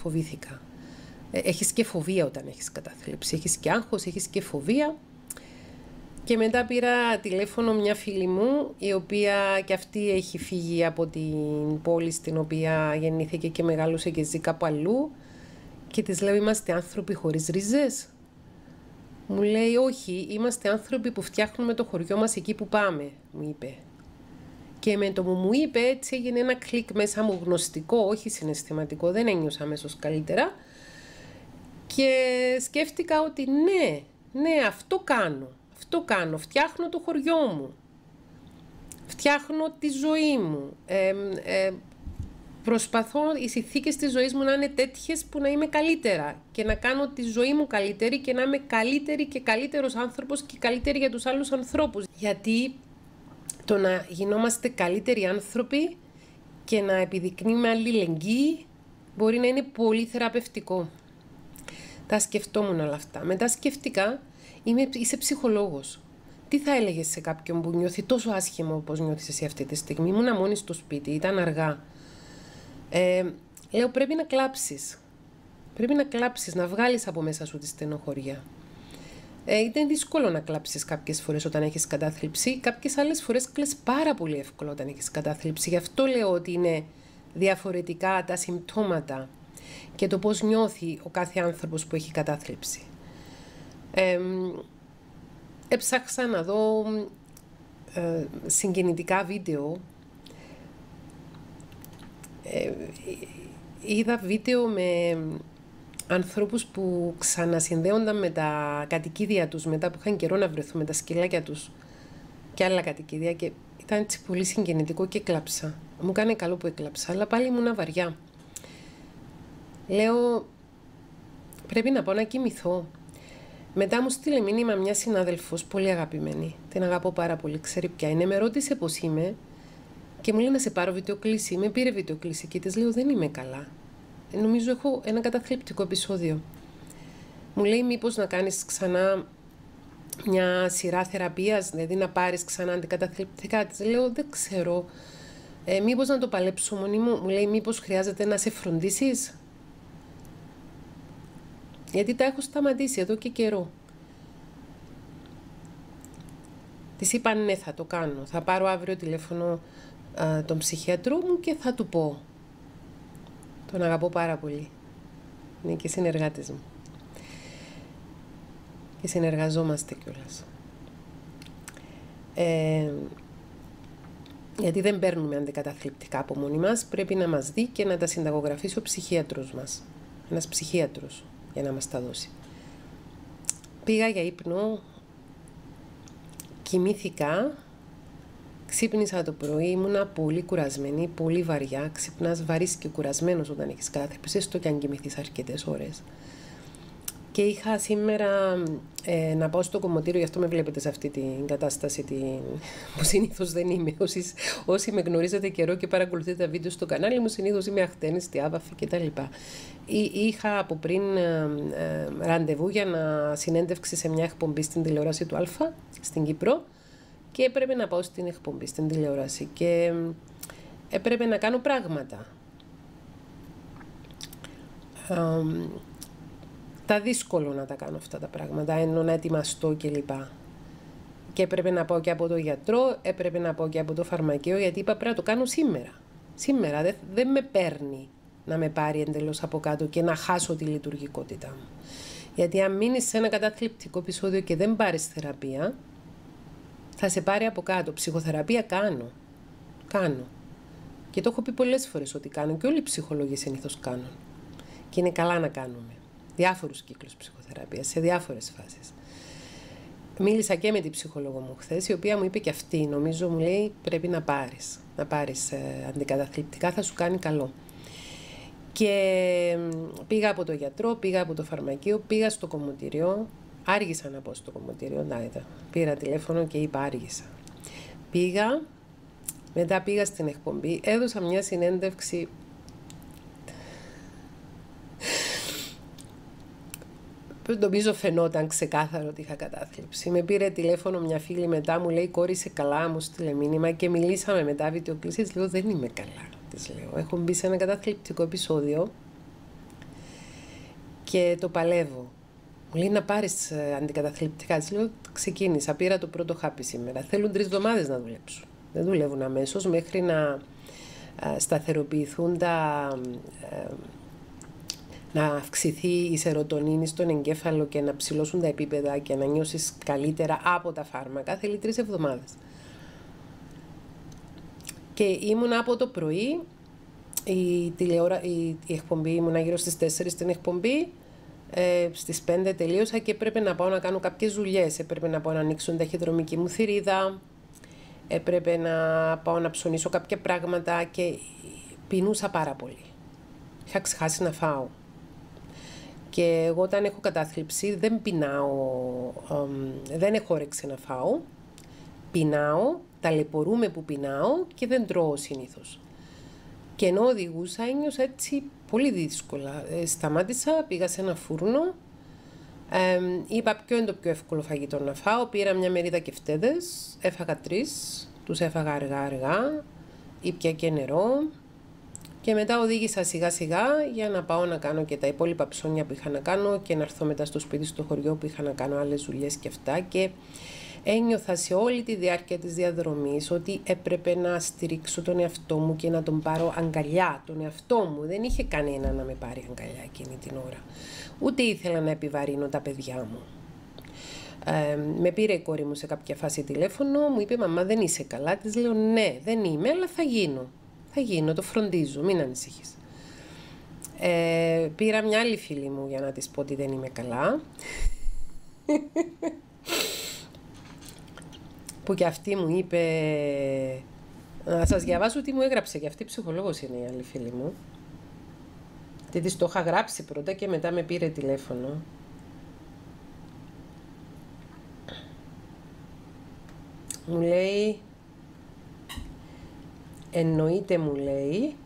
φοβήθηκα. Ε, έχεις και φοβία όταν έχεις κατάθλιψη, έχεις και άγχος, έχεις και φοβία. Και μετά πήρα τηλέφωνο μια φίλη μου, η οποία και αυτή έχει φύγει από την πόλη στην οποία γεννήθηκε και μεγάλωσε και ζει κάπου αλλού. Και της λέω, είμαστε άνθρωποι χωρίς ρίζες? Μου λέει, όχι, είμαστε άνθρωποι που φτιάχνουμε το χωριό μας εκεί που πάμε, μου είπε. Και με το που μου είπε, έτσι έγινε ένα κλικ μέσα μου, γνωστικό, όχι συναισθηματικό, δεν ένιωσα αμέσως καλύτερα. Και σκέφτηκα ότι ναι, ναι, αυτό κάνω, αυτό κάνω, φτιάχνω το χωριό μου, φτιάχνω τη ζωή μου, ε, ε, προσπαθώ οι συνθήκες της ζωής μου να είναι τέτοιες που να είμαι καλύτερα και να κάνω τη ζωή μου καλύτερη και να είμαι καλύτερη και καλύτερος άνθρωπος και καλύτερη για τους άλλους ανθρώπους. Γιατί το να γινόμαστε καλύτεροι άνθρωποι και να επιδεικνύουμε αλληλεγγύη μπορεί να είναι πολύ θεραπευτικό. Τα σκεφτόμουν όλα αυτά. Μετά σκεφτικά, είμαι, είσαι ψυχολόγος. Τι θα έλεγες σε κάποιον που νιώθει τόσο άσχημο όπως νιώθεις εσύ αυτή τη στιγμή? Ήμουνα μόνη στο σπίτι, ήταν αργά. Ε, λέω, πρέπει να κλάψεις. Πρέπει να κλάψεις, να βγάλεις από μέσα σου τη στενοχωρία. Ε, είναι δύσκολο να κλάψεις κάποιες φορές όταν έχεις κατάθλιψη. Κάποιες άλλες φορές κλαις πάρα πολύ εύκολο όταν έχεις κατάθλιψη. Γι' αυτό λέω ότι είναι διαφορετικά τα συμπτώματα και το πώς νιώθει ο κάθε άνθρωπος που έχει κατάθλιψη. Ε, έψαξα να δω ε, συγκινητικά βίντεο. Ε, είδα βίντεο με ανθρώπους που ξανασυνδέονταν με τα κατοικίδια τους μετά που είχαν καιρό να βρεθούν με τα σκυλάκια τους και άλλα κατοικίδια και ήταν έτσι πολύ συγκινητικό και έκλαψα. Μου κάνει καλό που έκλαψα, αλλά πάλι ήμουνα βαριά. Λέω, πρέπει να πάω να κοιμηθώ. Μετά μου στείλε μήνυμα μια συνάδελφος πολύ αγαπημένη. Την αγαπώ πάρα πολύ, ξέρει ποια είναι. Με ρώτησε πώς είμαι και μου λέει να σε πάρω βιντεοκλήση. Με πήρε βιντεοκλήση και της λέω, δεν είμαι καλά. Νομίζω έχω ένα καταθλιπτικό επεισόδιο. Μου λέει, μήπως να κάνεις ξανά μια σειρά θεραπείας, δηλαδή να πάρεις ξανά αντικαταθλιπτικά? Της λέω, δεν ξέρω. Ε, μήπως να το παλέψω μόνη μου? Μου λέει, μήπως χρειάζεται να σε φροντίσεις? Γιατί τα έχω σταματήσει εδώ και καιρό. Της είπα, ναι, θα το κάνω. Θα πάρω αύριο τηλέφωνο α, τον ψυχίατρο μου και θα του πω. Τον αγαπώ πάρα πολύ. Είναι και συνεργάτης μου. Και συνεργαζόμαστε κιόλας. Ε, γιατί δεν παίρνουμε αντικαταθλιπτικά από μόνοι μας. Πρέπει να μας δει και να τα συνταγογραφήσει ο ψυχίατρος μας. Ένας ψυχίατρος για να μας τα δώσει. Πήγα για ύπνο. Κοιμήθηκα. Ξύπνησα το πρωί, ήμουνα πολύ κουρασμένη, πολύ βαριά. Ξυπνάς βαρύς και κουρασμένος όταν έχεις κατάθλιψη, έστω και αν κοιμηθείς αρκετές ώρες. Και είχα σήμερα ε, να πάω στο κομμωτήριο, γι' αυτό με βλέπετε σε αυτή την κατάσταση την... που συνήθως δεν είμαι. Όσοι, όσοι με γνωρίζετε καιρό και παρακολουθείτε τα βίντεο στο κανάλι μου, συνήθως είμαι αχτένιστη, άβαφη κτλ. Είχα από πριν ε, ε, ραντεβού για να συνέντευξη σε μια εκπομπή στην τηλεόραση του Α, στην Κύπρο. Και έπρεπε να πάω στην εκπομπή, στην τηλεόραση και έπρεπε να κάνω πράγματα. Um, τα δύσκολο να τα κάνω αυτά τα πράγματα, ενώ να ετοιμαστώ κλπ. Και έπρεπε να πάω και από το γιατρό, έπρεπε να πάω και από το φαρμακείο, γιατί είπα πρέπει να το κάνω σήμερα. Σήμερα δεν, δεν με παίρνει να με πάρει εντελώς από κάτω και να χάσω τη λειτουργικότητά μου. Γιατί αν μείνεις σε ένα καταθλιπτικό επεισόδιο και δεν πάρεις θεραπεία, θα σε πάρει από κάτω. Ψυχοθεραπεία κάνω. Κάνω. Και το έχω πει πολλές φορές ότι κάνω και όλοι οι ψυχολόγοι συνήθως κάνουν. Και είναι καλά να κάνουμε. Διάφορους κύκλους ψυχοθεραπείας, σε διάφορες φάσεις. Μίλησα και με την ψυχολόγο μου χθες, η οποία μου είπε και αυτή, νομίζω μου λέει πρέπει να πάρεις. Να πάρεις ε, αντικαταθλιπτικά, θα σου κάνει καλό. Και πήγα από το γιατρό, πήγα από το φαρμακείο, πήγα στο κομμωτήριο. Άργησα να πω στο κομμωτήριο, να είδα. Πήρα τηλέφωνο και είπα άργησα. Πήγα, μετά πήγα στην εκπομπή, έδωσα μια συνέντευξη. Νομίζω φαινόταν ξεκάθαρο ότι είχα κατάθλιψη. Με πήρε τηλέφωνο μια φίλη μετά, μου λέει κόρη είσαι καλά, μου στείλε μήνυμα και μιλήσαμε μετά βιντεοκλήσεις. Λέω δεν είμαι καλά, της λέω. Έχω μπει σε ένα καταθλιπτικό επεισόδιο και το παλεύω. Μου λέει να πάρεις αντικαταθλιπτικά. Της λέω ξεκίνησα, πήρα το πρώτο χάπι σήμερα. Θέλουν τρεις εβδομάδες να δουλέψουν. Δεν δουλεύουν αμέσως μέχρι να σταθεροποιηθούν τα... να αυξηθεί η σερωτονίνη στον εγκέφαλο και να ψηλώσουν τα επίπεδα και να νιώσεις καλύτερα από τα φάρμακα, θέλει τρεις εβδομάδες. Και ήμουν από το πρωί, η, τηλεορα... η... η εκπομπή ήμουνα γύρω στις τέσσερις στην εκπομπή, ε, στις πέντε τελείωσα και έπρεπε να πάω να κάνω κάποιες δουλειές. Έπρεπε να πάω να ανοίξω την ταχυδρομική μου θηρίδα, έπρεπε να πάω να ψωνίσω κάποια πράγματα και πεινούσα πάρα πολύ. Είχα ξεχάσει να φάω. Και εγώ όταν έχω κατάθλιψη δεν πεινάω, δεν έχω όρεξη να φάω. Πεινάω, ταλαιπωρούμε που πεινάω και δεν τρώω συνήθως. Και ενώ οδηγούσα ένιωσα έτσι πολύ δύσκολα. Ε, σταμάτησα, πήγα σε ένα φούρνο, ε, είπα ποιο είναι το πιο εύκολο φαγητό να φάω. Πήρα μια μερίδα κεφτέδες, έφαγα τρεις, τους έφαγα αργά αργά, ήπια και νερό. Και μετά οδήγησα σιγά σιγά για να πάω να κάνω και τα υπόλοιπα ψώνια που είχα να κάνω και να έρθω μετά στο σπίτι στο χωριό που είχα να κάνω άλλες δουλειές και αυτά. Και ένιωθα σε όλη τη διάρκεια της διαδρομής ότι έπρεπε να στηρίξω τον εαυτό μου και να τον πάρω αγκαλιά, τον εαυτό μου. Δεν είχε κανένα να με πάρει αγκαλιά εκείνη την ώρα. Ούτε ήθελα να επιβαρύνω τα παιδιά μου. Ε, με πήρε η κόρη μου σε κάποια φάση τηλέφωνο, μου είπε «Μαμά δεν είσαι καλά». Της λέω «Ναι, δεν είμαι, αλλά θα γίνω. Θα γίνω, το φροντίζω, μην ανησυχείς». Ε, πήρα μια άλλη φίλη μου για να της πω ότι δεν είμαι καλά. Που και αυτή μου είπε, να σας διαβάσω τι μου έγραψε, και αυτή ψυχολόγος είναι η άλλη φίλη μου. Και της το είχα γράψει πρώτα και μετά με πήρε τηλέφωνο. Μου λέει, εννοείται μου λέει,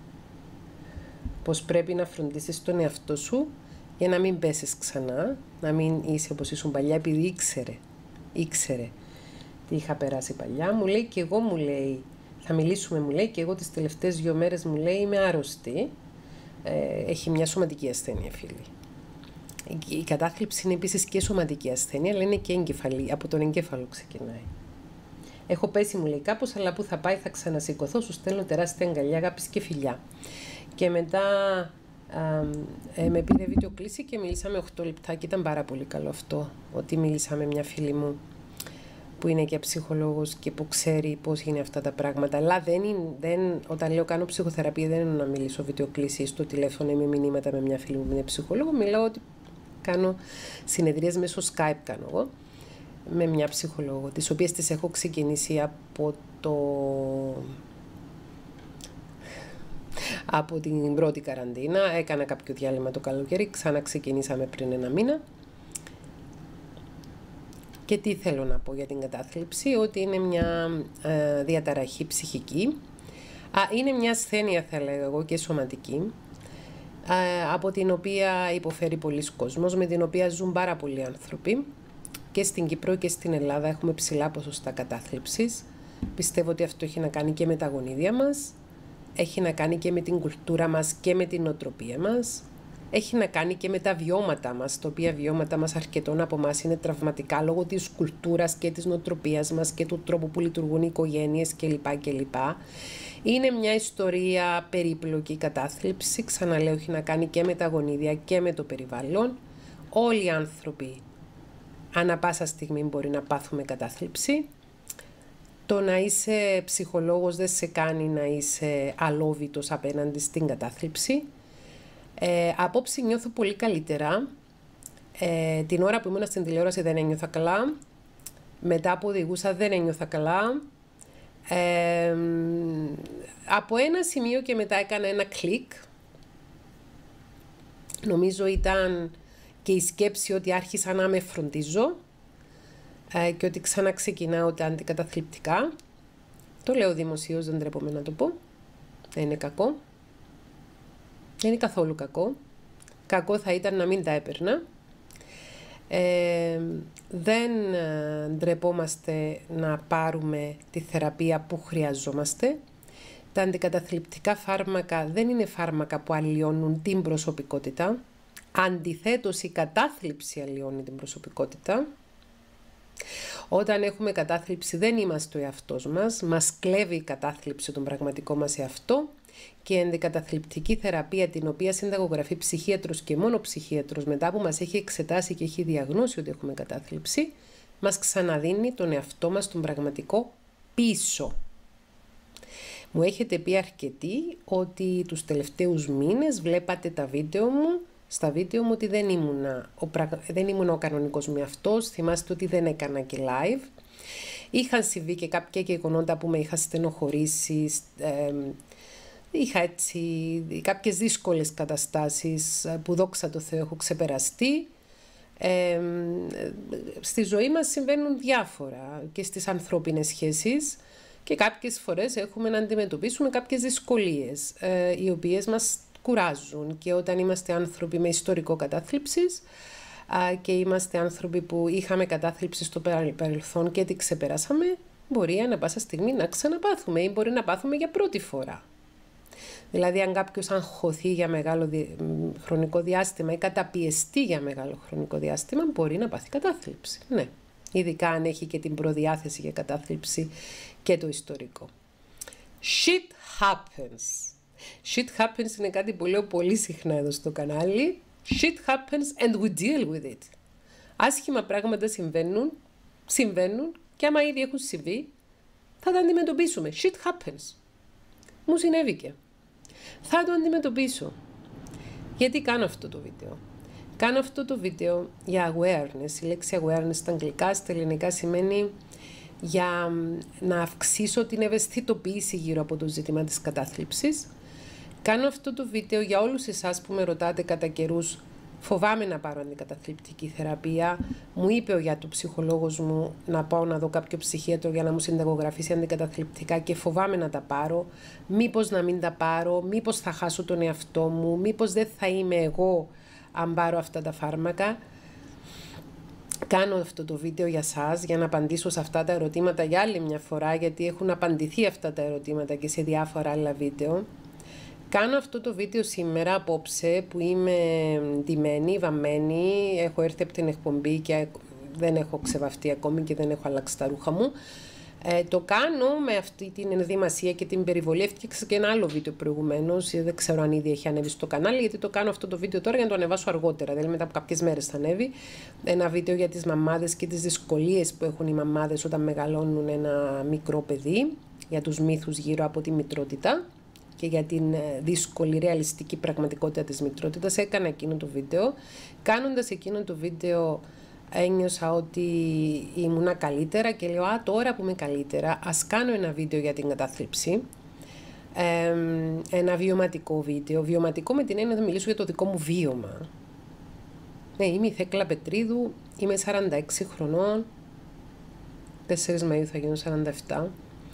πως πρέπει να φροντίσεις τον εαυτό σου για να μην πέσεις ξανά, να μην είσαι όπως ήσουν παλιά, επειδή ήξερε, ήξερε τι είχα περάσει παλιά. Μου λέει και εγώ, μου λέει, θα μιλήσουμε, μου λέει, και εγώ τις τελευταίες δύο μέρες, μου λέει, είμαι άρρωστη. Ε, έχει μια σωματική ασθένεια, φίλοι. Η κατάθλιψη είναι επίσης και σωματική ασθένεια, αλλά είναι και εγκεφαλή, από τον εγκέφαλο ξεκινάει. Έχω πέσει, μου λέει, κάπως, αλλά που θα πάει θα ξανασηκωθώ, σου στέλνω τεράστια αγκαλιά, αγάπης και φιλιά. Και μετά α, ε, με πήρε βιντεοκλήση και μιλήσαμε οκτώ λεπτά και ήταν πάρα πολύ καλό αυτό, ότι μίλησα με μια φίλη μου που είναι και ψυχολόγος και που ξέρει πώς είναι αυτά τα πράγματα. Αλλά δεν είναι, δεν, όταν λέω κάνω ψυχοθεραπεία δεν είναι να μιλήσω βιντεοκλήση στο τηλέφωνο ή με μηνύματα με μια φίλη μου που είναι ψυχολόγο. Μιλάω ότι κάνω συνεδρίες μέσω Skype, κάνω εγώ, με μια ψυχολόγο, τις οποίες τις έχω ξεκινήσει από το... από την πρώτη καραντίνα. Έκανα κάποιο διάλειμμα το καλοκαίρι, ξανά ξεκινήσαμε πριν ένα μήνα. Και τι θέλω να πω για την κατάθλιψη, ότι είναι μια ε, διαταραχή ψυχική. Α, είναι μια ασθένεια, θα λέγω εγώ, και σωματική, ε, από την οποία υποφέρει πολλοί κόσμος, με την οποία ζουν πάρα πολλοί άνθρωποι. Και στην Κύπρο και στην Ελλάδα έχουμε ψηλά ποσοστά κατάθλιψης. Πιστεύω ότι αυτό έχει να κάνει και με τα γονίδια μας, έχει να κάνει και με την κουλτούρα μας και με την νοοτροπία μας. Έχει να κάνει και με τα βιώματα μας, τα οποία βιώματα μας αρκετών από εμάς είναι τραυματικά λόγω της κουλτούρας και της νοοτροπίας μας και του τρόπου που λειτουργούν οι οικογένειες κλπ. κλπ. Είναι μια ιστορία περίπλοκη η κατάθλιψη, ξαναλέω, έχει να κάνει και με τα γονίδια και με το περιβάλλον. Όλοι οι άνθρωποι ανά πάσα στιγμή μπορεί να πάθουμε κατάθλιψη. Το να είσαι ψυχολόγος δεν σε κάνει να είσαι αλόβητος απέναντι στην κατάθλιψη. Ε, απόψε νιώθω πολύ καλύτερα. Ε, την ώρα που ήμουν στην τηλεόραση δεν ένιωθα καλά. Μετά που οδηγούσα δεν ένιωθα καλά. Ε, από ένα σημείο και μετά έκανα ένα κλικ. Νομίζω ήταν και η σκέψη ότι άρχισα να με φροντίζω ε, και ότι ξανά ξεκινάω τα αντικαταθλιπτικά. Το λέω δημοσίως, δεν τρέπομαι να το πω. Δεν είναι κακό. Δεν είναι καθόλου κακό. Κακό θα ήταν να μην τα έπαιρνα. Ε, δεν ντρεπόμαστε να πάρουμε τη θεραπεία που χρειαζόμαστε. Τα αντικαταθλιπτικά φάρμακα δεν είναι φάρμακα που αλλοιώνουν την προσωπικότητα. Αντιθέτως, η κατάθλιψη αλλοιώνει την προσωπικότητα. Όταν έχουμε κατάθλιψη δεν είμαστε ο εαυτός μας, μας κλέβει η κατάθλιψη τον πραγματικό μας εαυτό και η ενδοκαταθλιπτική θεραπεία, την οποία συνταγογραφεί ψυχίατρος και μόνο ψυχίατρος μετά που μας έχει εξετάσει και έχει διαγνώσει ότι έχουμε κατάθλιψη, μας ξαναδίνει τον εαυτό μας τον πραγματικό πίσω. Μου έχετε πει αρκετοί ότι τους τελευταίους μήνες βλέπατε τα βίντεο μου, στα βίντεο μου ότι δεν ήμουνα ο, δεν ήμουνα ο κανονικός μου εαυτός, θυμάστε ότι δεν έκανα και live. Είχαν συμβεί και κάποια γεγονότα που με είχα στενοχωρήσει, ε, είχα έτσι κάποιες δύσκολες καταστάσεις που δόξα τω Θεώ έχω ξεπεραστεί. Ε, στη ζωή μας συμβαίνουν διάφορα και στις ανθρώπινες σχέσεις και κάποιες φορές έχουμε να αντιμετωπίσουμε κάποιες δυσκολίες ε, οι οποίες μας κουράζουν, και όταν είμαστε άνθρωποι με ιστορικό κατάθλιψης α, και είμαστε άνθρωποι που είχαμε κατάθλιψη στο παρελθόν και την ξεπεράσαμε, μπορεί ανά πάσα στιγμή να ξαναπάθουμε ή μπορεί να πάθουμε για πρώτη φορά. Δηλαδή, αν κάποιος αγχωθεί για μεγάλο χρονικό διάστημα ή καταπιεστεί για μεγάλο χρονικό διάστημα, μπορεί να πάθει κατάθλιψη. Ναι, ειδικά αν έχει και την προδιάθεση για κατάθλιψη και το ιστορικό. Shit happens. Shit happens είναι κάτι που λέω πολύ συχνά εδώ στο κανάλι. Shit happens and we deal with it. Άσχημα πράγματα συμβαίνουν, συμβαίνουν και άμα ήδη έχουν συμβεί, θα τα αντιμετωπίσουμε. Shit happens. Μου συνέβηκε. Θα το αντιμετωπίσω. Γιατί κάνω αυτό το βίντεο. Κάνω αυτό το βίντεο για awareness. Η λέξη awareness στα αγγλικά, στα ελληνικά σημαίνει για να αυξήσω την ευαισθητοποίηση γύρω από το ζήτημα της κατάθλιψης. Κάνω αυτό το βίντεο για όλους εσάς που με ρωτάτε κατά καιρούς, φοβάμαι να πάρω αντικαταθλιπτική θεραπεία. Μου είπε ο γιατρός-ψυχολόγος μου να πάω να δω κάποιο ψυχίατρο για να μου συνταγογραφήσει αντικαταθλιπτικά και φοβάμαι να τα πάρω. Μήπως να μην τα πάρω, μήπως θα χάσω τον εαυτό μου, μήπως δεν θα είμαι εγώ αν πάρω αυτά τα φάρμακα. Κάνω αυτό το βίντεο για σας, για να απαντήσω σε αυτά τα ερωτήματα για άλλη μια φορά, γιατί έχουν απαντηθεί αυτά τα ερωτήματα και σε διάφορα άλλα βίντεο. Κάνω αυτό το βίντεο σήμερα, απόψε, που είμαι ντυμένη, βαμμένη, έχω έρθει από την εκπομπή και δεν έχω ξεβαφτεί ακόμη και δεν έχω αλλάξει τα ρούχα μου. Ε, το κάνω με αυτή την ενδυμασία και την περιβολή. Έφτιαξα και ένα άλλο βίντεο προηγουμένως, δεν ξέρω αν ήδη έχει ανέβει στο κανάλι, γιατί το κάνω αυτό το βίντεο τώρα για να το ανεβάσω αργότερα, δηλαδή μετά από κάποιες μέρες θα ανέβει. Ένα βίντεο για τις μαμάδες και τις δυσκολίες που έχουν οι μαμάδες όταν μεγαλώνουν ένα μικρό παιδί, για τους μύθους γύρω από τη μητρότητα και για την δύσκολη ρεαλιστική πραγματικότητα της μητρότητας. Έκανα εκείνο το βίντεο. Κάνοντας εκείνο το βίντεο ένιωσα ότι ήμουνα καλύτερα και λέω «Α, τώρα που είμαι καλύτερα, ας κάνω ένα βίντεο για την κατάθλιψη». Ε, ένα βιωματικό βίντεο. Βιωματικό με την έννοια θα μιλήσω για το δικό μου βίωμα. Ναι, είμαι η Θέκλα Πετρίδου, είμαι σαράντα έξι χρονών, τέσσερις Μαΐου θα γίνω σαράντα επτά.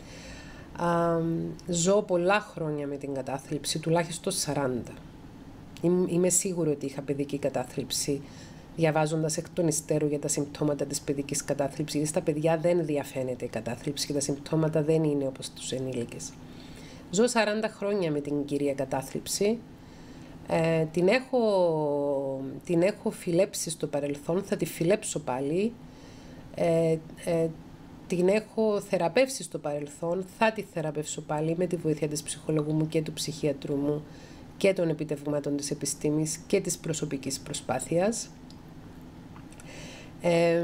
Uh, ζω πολλά χρόνια με την κατάθλιψη, τουλάχιστον σαράντα. Είμαι σίγουρη ότι είχα παιδική κατάθλιψη, διαβάζοντας εκ των υστέρων για τα συμπτώματα της παιδικής κατάθλιψης, γιατί στα παιδιά δεν διαφαίνεται η κατάθλιψη και τα συμπτώματα δεν είναι όπως τους ενήλικες. Ζω σαράντα χρόνια με την κυρία κατάθλιψη. Ε, την, έχω, την έχω φιλέψει στο παρελθόν, θα τη φιλέψω πάλι. Ε, ε, Την έχω θεραπεύσει στο παρελθόν, θα τη θεραπεύσω πάλι με τη βοήθεια της ψυχολόγου μου και του ψυχίατρου μου και των επιτευγμάτων της επιστήμης και της προσωπικής προσπάθειας. Ε,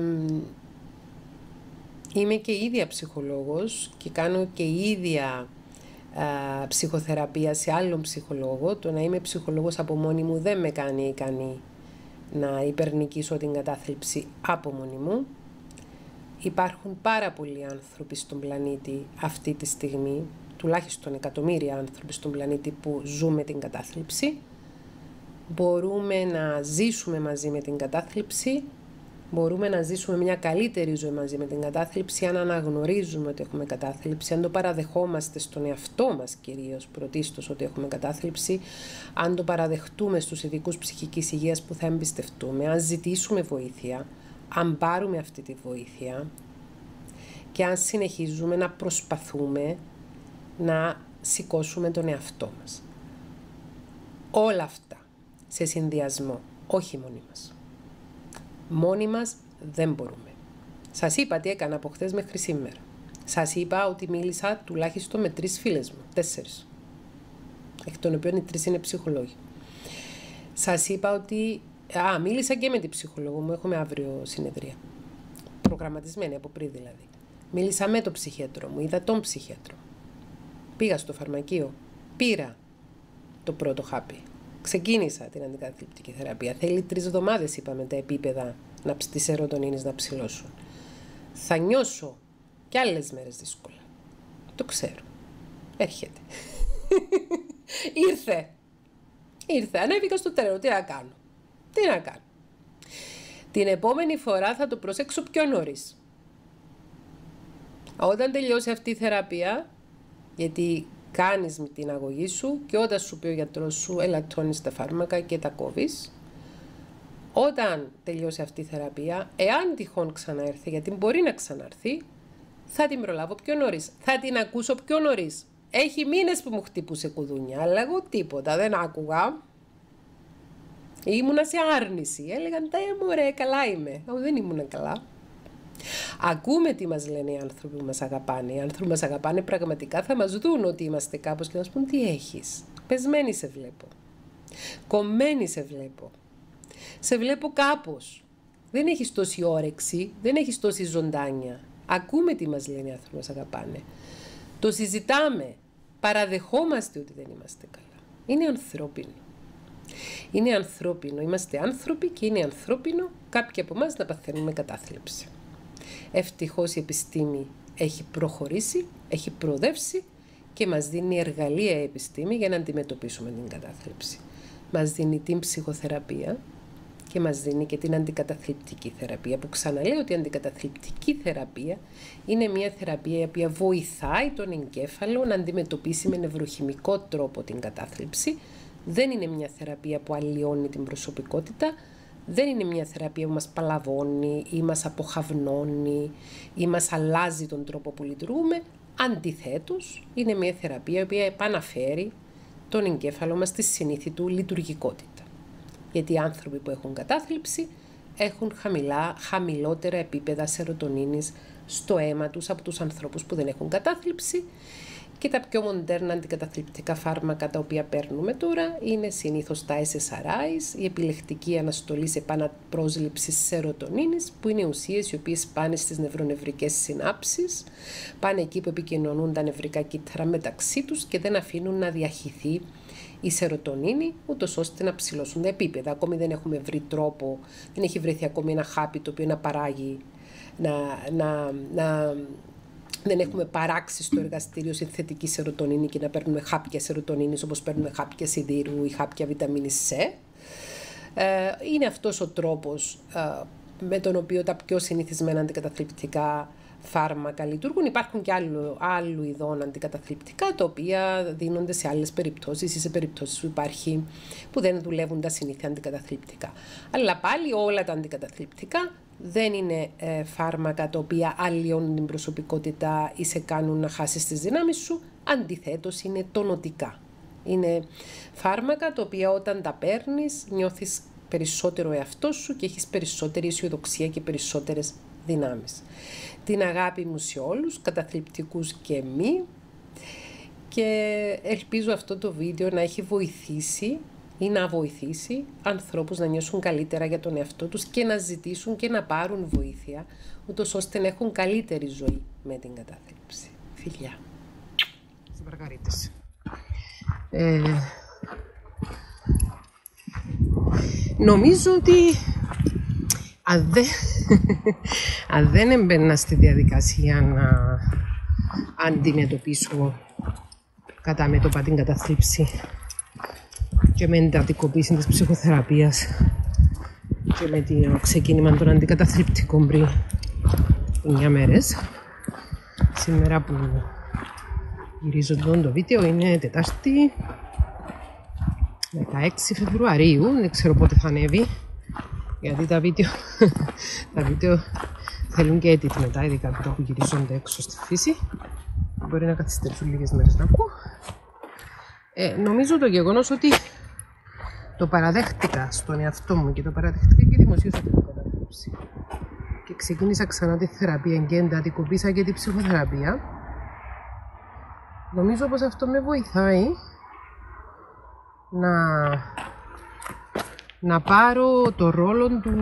είμαι και η ίδια ψυχολόγος και κάνω και η ίδια α, ψυχοθεραπεία σε άλλον ψυχολόγο. Το να είμαι ψυχολόγος από μόνη μου δεν με κάνει ικανή να υπερνικήσω την κατάθλιψη από μόνη μου. Υπάρχουν πάρα πολλοί άνθρωποι στον πλανήτη αυτή τη στιγμή, τουλάχιστον εκατομμύρια άνθρωποι στον πλανήτη που ζούμε την κατάθλιψη. Μπορούμε να ζήσουμε μαζί με την κατάθλιψη, μπορούμε να ζήσουμε μια καλύτερη ζωή μαζί με την κατάθλιψη αν αναγνωρίζουμε ότι έχουμε κατάθλιψη, αν το παραδεχόμαστε στον εαυτό μας κυρίως πρωτίστως ότι έχουμε κατάθλιψη, αν το παραδεχτούμε στους ειδικούς ψυχικής υγείας που θα εμπιστευτούμε, αν ζητήσουμε βοήθεια, αν πάρουμε αυτή τη βοήθεια και αν συνεχίζουμε να προσπαθούμε να σηκώσουμε τον εαυτό μας. Όλα αυτά σε συνδυασμό Όχι μόνοι μας. Μόνοι μας δεν μπορούμε. Σας είπα τι έκανα από χθες μέχρι σήμερα. Σας είπα ότι μίλησα τουλάχιστον με τρεις φίλες μου, τέσσερις. Εκ των οποίων οι τρεις είναι ψυχολόγοι. Σας είπα ότι... Α, μίλησα και με την ψυχολόγο μου, έχουμε αύριο συνεδρία. Προγραμματισμένη από πριν δηλαδή. Μίλησα με τον ψυχίατρο μου, είδα τον ψυχίατρο. Πήγα στο φαρμακείο, πήρα το πρώτο χάπι. Ξεκίνησα την αντικαταθλιπτική θεραπεία. Θέλει τρεις εβδομάδες, είπαμε, τα επίπεδα της σερωτονίνης να ψηλώσουν. Θα νιώσω κι άλλες μέρες δύσκολα. Το ξέρω. Έρχεται. Ήρθε. Ήρθε. Ανέβηκα στο τρένο. Τι να κάνω. Τι να κάνω. Την επόμενη φορά θα το προσέξω πιο νωρίς. Όταν τελειώσει αυτή η θεραπεία, γιατί κάνεις με την αγωγή σου και όταν σου πει ο γιατρός σου ελαττώνεις τα φάρμακα και τα κόβεις, όταν τελειώσει αυτή η θεραπεία, εάν τυχόν ξαναέρθει, γιατί μπορεί να ξαναρθεί, θα την προλάβω πιο νωρίς. Θα την ακούσω πιο νωρίς. Έχει μήνες που μου χτύπουσε κουδούνια, αλλά εγώ τίποτα, δεν άκουγα. Ήμουνα σε άρνηση. Έλεγαν, τα μωρέ, καλά είμαι. Εγώ δεν ήμουνα καλά. Ακούμε τι μας λένε οι άνθρωποι που μας αγαπάνε. Οι άνθρωποι που μας αγαπάνε πραγματικά θα μας δουν ότι είμαστε κάπως και να μας πούν τι έχεις. Πεσμένη σε βλέπω. Κομμένη σε βλέπω. Σε βλέπω κάπως. Δεν έχεις τόση όρεξη, δεν έχεις τόση ζωντάνια. Ακούμε τι μας λένε οι άνθρωποι που μας αγαπάνε. Το συζητάμε. Παραδεχόμαστε ότι δεν είμαστε καλά. Είναι ανθρώπινο. Είναι ανθρώπινο. Είμαστε άνθρωποι και είναι ανθρώπινο κάποιοι από εμάς να παθαίνουμε κατάθλιψη. Ευτυχώς η επιστήμη έχει προχωρήσει, έχει προοδεύσει και μας δίνει εργαλεία η επιστήμη για να αντιμετωπίσουμε την κατάθλιψη. Μας δίνει την ψυχοθεραπεία και μας δίνει και την αντικαταθλιπτική θεραπεία, που ξαναλέω ότι η αντικαταθλιπτική θεραπεία είναι μια θεραπεία η οποία βοηθάει τον εγκέφαλο να αντιμετωπίσει με νευροχημικό τρόπο την κατάθλιψη. Δεν είναι μια θεραπεία που αλλοιώνει την προσωπικότητα, δεν είναι μια θεραπεία που μας παλαβώνει ή μας αποχαυνώνει ή μας αλλάζει τον τρόπο που λειτουργούμε. Αντιθέτως, είναι μια θεραπεία η οποία επαναφέρει τον εγκέφαλο μας στη συνήθη του λειτουργικότητα. Γιατί οι άνθρωποι που έχουν κατάθλιψη έχουν χαμηλά, χαμηλότερα επίπεδα σερωτονίνης στο αίμα τους από τους ανθρώπους που δεν έχουν κατάθλιψη. Και τα πιο μοντέρνα αντικαταθλιπτικά φάρμακα τα οποία παίρνουμε τώρα είναι συνήθως τα ες ες αρ άις, η επιλεκτική αναστολή σε επαναπρόσληψη σερωτονίνης, που είναι ουσίες οι οποίες πάνε στις νευρονευρικές συνάψεις, πάνε εκεί που επικοινωνούν τα νευρικά κύτταρα μεταξύ τους και δεν αφήνουν να διαχυθεί η σερωτονίνη, ούτως ώστε να ψηλώσουν τα επίπεδα. Ακόμη δεν έχουμε βρει τρόπο, δεν έχει βρεθεί ακόμη ένα χάπι το οποίο να παράγει, να, να, να δεν έχουμε παράξει στο εργαστήριο συνθετική σερωτονίνη και να παίρνουμε χάπια σερωτονίνης όπως παίρνουμε χάπια σιδήρου ή χάπια βιταμίνης C. Είναι αυτός ο τρόπος με τον οποίο τα πιο συνηθισμένα αντικαταθλιπτικά φάρμακα λειτουργούν. Υπάρχουν και άλλου, άλλου ειδών αντικαταθλιπτικά, τα οποία δίνονται σε άλλες περιπτώσεις ή σε περιπτώσεις που, υπάρχει, που δεν δουλεύουν τα συνήθεια αντικαταθλιπτικά. Αλλά πάλι όλα τα αντικαταθλιπτικά δεν είναι ε, φάρμακα τα οποία αλλοιώνουν την προσωπικότητα ή σε κάνουν να χάσεις τις δυνάμεις σου. Αντιθέτως, είναι τονωτικά. Είναι φάρμακα τα οποία όταν τα παίρνεις νιώθεις περισσότερο εαυτό σου και έχεις περισσότερη αισιοδοξία και περισσότερες δυνάμεις. Την αγάπη μου σε όλους, καταθλιπτικούς και μη, και ελπίζω αυτό το βίντεο να έχει βοηθήσει ή να βοηθήσει ανθρώπους να νιώσουν καλύτερα για τον εαυτό τους και να ζητήσουν και να πάρουν βοήθεια, ούτως ώστε να έχουν καλύτερη ζωή με την κατάθλιψη. Φιλιά. Στις Μαργαρίτες. Ε, νομίζω ότι αν δεν, αν δεν έμπαινα στη διαδικασία να αντιμετωπίσω κατά μέτωπα την κατάθλιψη και με εντατικοποίηση της ψυχοθεραπείας και με το ξεκίνημα των αντικαταθλιπτικών πριν εννιά μέρες, σήμερα που γυρίζω το βίντεο είναι Τετάρτη δεκαέξι Φεβρουαρίου, δεν ξέρω πότε θα ανέβει, γιατί τα βίντεο, τα βίντεο θέλουν και edit μετά, ειδικά αυτά που γυρίζονται έξω στη φύση. Μπορεί να καθυστερήσουν λίγες μέρες να πω. Ε, νομίζω το γεγονός ότι το παραδέχτηκα στον εαυτό μου και το παραδέχτηκα και δημοσίως την κατάθλιψη. Και ξεκίνησα ξανά τη θεραπεία και εντατικοποίησα και τη ψυχοθεραπεία. Νομίζω πως αυτό με βοηθάει να, να πάρω το ρόλο του...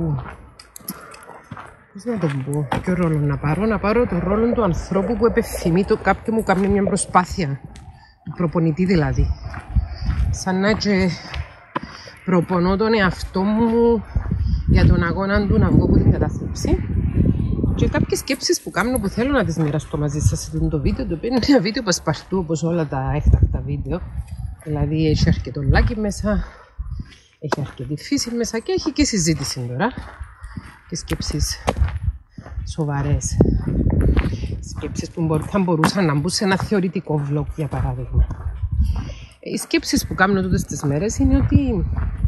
Πώς να το πω, ποιο ρόλο να πάρω, να πάρω το ρόλο του ανθρώπου που επιθυμεί το κάποιον μου κάνει μια προσπάθεια, του προπονητή δηλαδή. Σαν να και προπονώ τον εαυτό μου για τον αγώνα του να βγω από την κατάθλιψη. Και κάποιες σκέψεις που κάνω που θέλω να τις μοιραστώ μαζί σας σε αυτό το βίντεο, το οποίο είναι ένα βίντεο πασπαρτού όπως όλα τα έκτακτα βίντεο. Δηλαδή έχει αρκετό λάκι μέσα, έχει αρκετή φύση μέσα και έχει και συζήτηση τώρα. Και σκέψεις σοβαρές. Σκέψεις που θα μπορούσαν να μπουν σε ένα θεωρητικό vlog για παράδειγμα. Οι σκέψεις που κάνω τούτες τις μέρες είναι ότι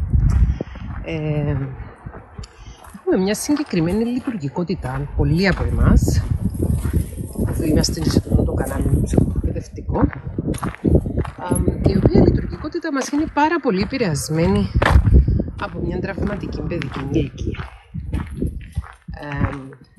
ε, έχουμε μια συγκεκριμένη λειτουργικότητα, πολλοί από εμάς, που είμαστε σε αυτό το κανάλι του ψυχοθεραπευτικό, η οποία λειτουργικότητα μας είναι πάρα πολύ επηρεασμένη από μια τραυματική παιδική ηλικία. Ε,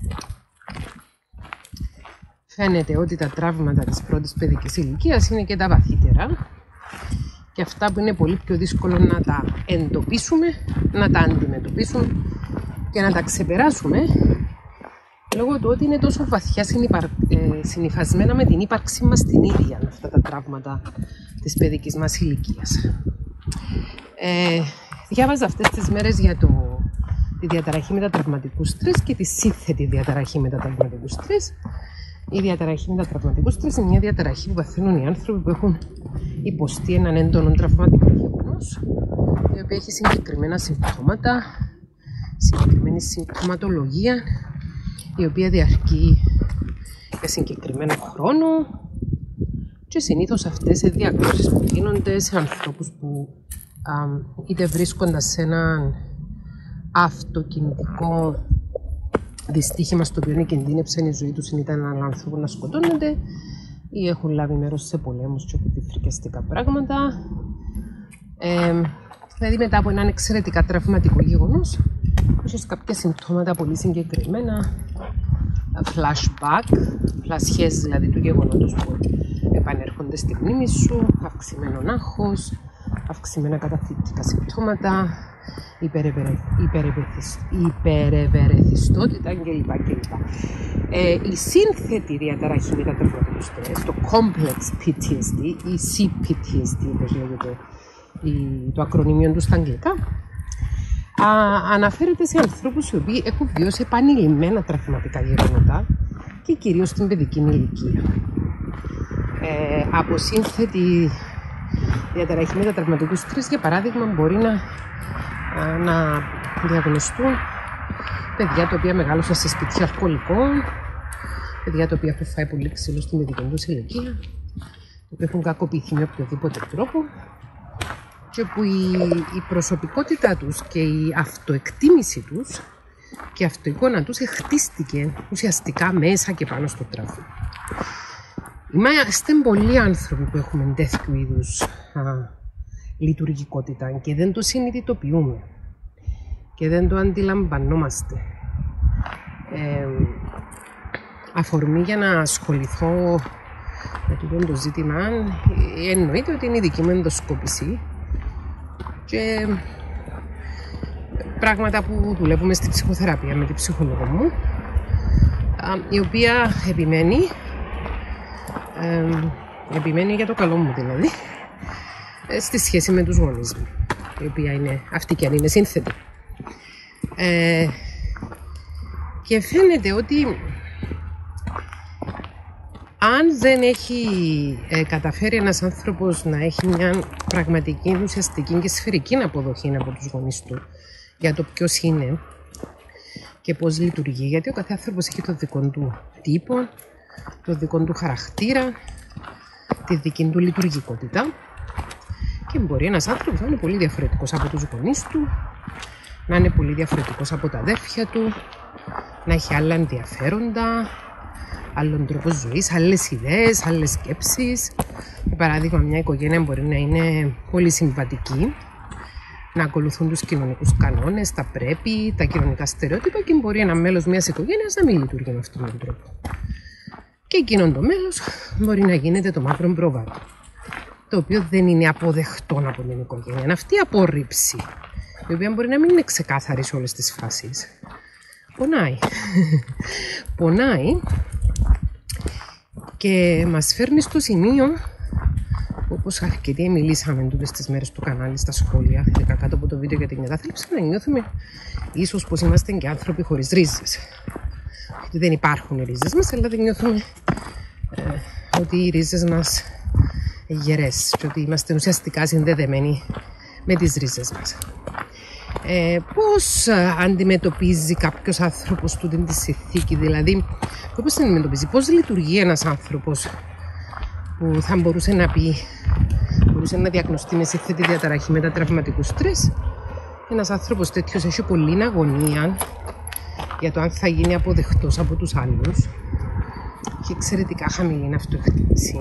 φαίνεται ότι τα τραύματα της πρώτης παιδικής ηλικίας είναι και τα βαθύτερα και αυτά που είναι πολύ πιο δύσκολο να τα εντοπίσουμε, να τα αντιμετωπίσουμε και να τα ξεπεράσουμε λόγω του ότι είναι τόσο βαθιά συνυπαρ... ε, συνυφασμένα με την ύπαρξή μας την ίδια αυτά τα τραύματα της παιδικής μας ηλικίας. Ε, διάβαζα αυτές τις μέρες για το, τη διαταραχή μετατραυματικού στρες και τη σύνθετη διαταραχή μετατραυματικού στρες. Η διαταραχή μετατραυματικού στρες είναι μια διαταραχή που παθαίνουν οι άνθρωποι που έχουν υποστεί έναν έντονο τραυματικό γεγονός, η οποία έχει συγκεκριμένα συμπτώματα, συγκεκριμένη συμπτωματολογία, η οποία διαρκεί για συγκεκριμένο χρόνο και συνήθως αυτές οι διακρίσεις που γίνονται σε ανθρώπους που α, είτε βρίσκονται σε έναν αυτοκινητικό δυστύχημα στο οποίο κινδύνεψαν η ζωή τους, ήταν έναν άνθρωπο να σκοτώνεται ή έχουν λάβει μέρος σε πολέμους και έχουν φρικιαστικά πράγματα. Ε, δηλαδή μετά από έναν εξαιρετικά τραυματικό γεγονός, ίσως κάποια συμπτώματα πολύ συγκεκριμένα, flashback, φλασιές δηλαδή του γεγονότος που επανέρχονται στη μνήμη σου, αυξημένο άγχος, αυξημένα καταθλιπτικά συμπτώματα, υπερευερεθιστότητα κλπ. Ε, η σύνθετη διαταραχή μετατραυματικού στρες, το complex πι τι ες ντι ή σι πι τι ες ντι όπως λέγεται το ακρονίμιο του στα αγγλικά, α, αναφέρεται σε ανθρώπους οι οποίοι έχουν βιώσει επανειλημμένα τραυματικά γεγονότα και κυρίως στην παιδική ηλικία. Ε, από σύνθετη διαταραχή μετατραυματικού στρες, για παράδειγμα, μπορεί να, να διαγνωστούν παιδιά τα οποία μεγάλωσαν σε σπίτια αλκοολικών, παιδιά τα οποία έχουν φάει πολύ ξύλο στην παιδική τους ηλικία, τα οποία έχουν κακοποιηθεί με οποιοδήποτε τρόπο και που η, η προσωπικότητά τους και η αυτοεκτίμηση τους και η αυτοεικόνα τους χτίστηκε ουσιαστικά μέσα και πάνω στο τραύμα. Είμαστε πολλοί άνθρωποι που έχουμε τέτοιου είδους α, λειτουργικότητα και δεν το συνειδητοποιούμε και δεν το αντιλαμβανόμαστε. Ε, αφορμή για να ασχοληθώ με αυτό το ζήτημα εννοείται ότι είναι η δική μου ενδοσκόπηση και πράγματα που δουλεύουμε στη ψυχοθεραπεία με την ψυχολόγο μου, η οποία επιμένει ε, επιμένει για το καλό μου δηλαδή στη σχέση με τους γονείς μου, η οποία είναι αυτή και αν είναι σύνθετη. Ε, και φαίνεται ότι αν δεν έχει ε, καταφέρει ένας άνθρωπος να έχει μια πραγματική, ουσιαστική και σφαιρική αποδοχή από τους γονείς του για το ποιος είναι και πώς λειτουργεί, γιατί ο κάθε άνθρωπος έχει το δικό του τύπο, το δικό του χαρακτήρα, τη δική του λειτουργικότητα και μπορεί ένας άνθρωπος να είναι πολύ διαφορετικός από τους γονείς του, να είναι πολύ διαφορετικός από τα αδέρφια του, να έχει άλλα ενδιαφέροντα, άλλον τρόπο ζωής, άλλες ιδέες, άλλες σκέψεις. Για παράδειγμα, μια οικογένεια μπορεί να είναι πολύ συμβατική, να ακολουθούν τους κοινωνικούς κανόνες, τα πρέπει, τα κοινωνικά στερεότυπα και μπορεί ένα μέλος μιας οικογένειας να μην λειτουργεί με αυτόν τον τρόπο. Και εκείνον το μέλος μπορεί να γίνεται το μαύρο πρόβατο, το οποίο δεν είναι αποδεκτό από την οικογένεια. Είναι αυτή η απόρριψη, η οποία μπορεί να μην είναι ξεκάθαρη σε όλες τις φάσεις. Πονάει. Πονάει και μας φέρνει στο σημείο, όπως αρκετοί μιλήσαμε τούτες τις μέρες στο κανάλι, στα σχόλια, ειδικά κάτω από το βίντεο για την κατάθλιψη, να νιώθουμε ίσως πως είμαστε και άνθρωποι χωρίς ρίζες. Ότι δεν υπάρχουν οι ρίζες μας, αλλά δεν νιώθουμε ε, ότι οι ρίζες μας γερές και ότι είμαστε ουσιαστικά συνδεδεμένοι με τις ρίζες μας. Ε, πώς αντιμετωπίζει κάποιος άνθρωπος τούτη τη συνθήκη, δηλαδή πώς αντιμετωπίζει, πώς λειτουργεί ένας άνθρωπος που θα μπορούσε να πει, μπορούσε να διαγνωστεί με σύνθετη διαταραχή μετατραυματικού στρες. Ένας άνθρωπος τέτοιος έχει πολλή αγωνία για το αν θα γίνει αποδεκτός από τους άλλους και εξαιρετικά χαμηλή αυτοεκτίμηση,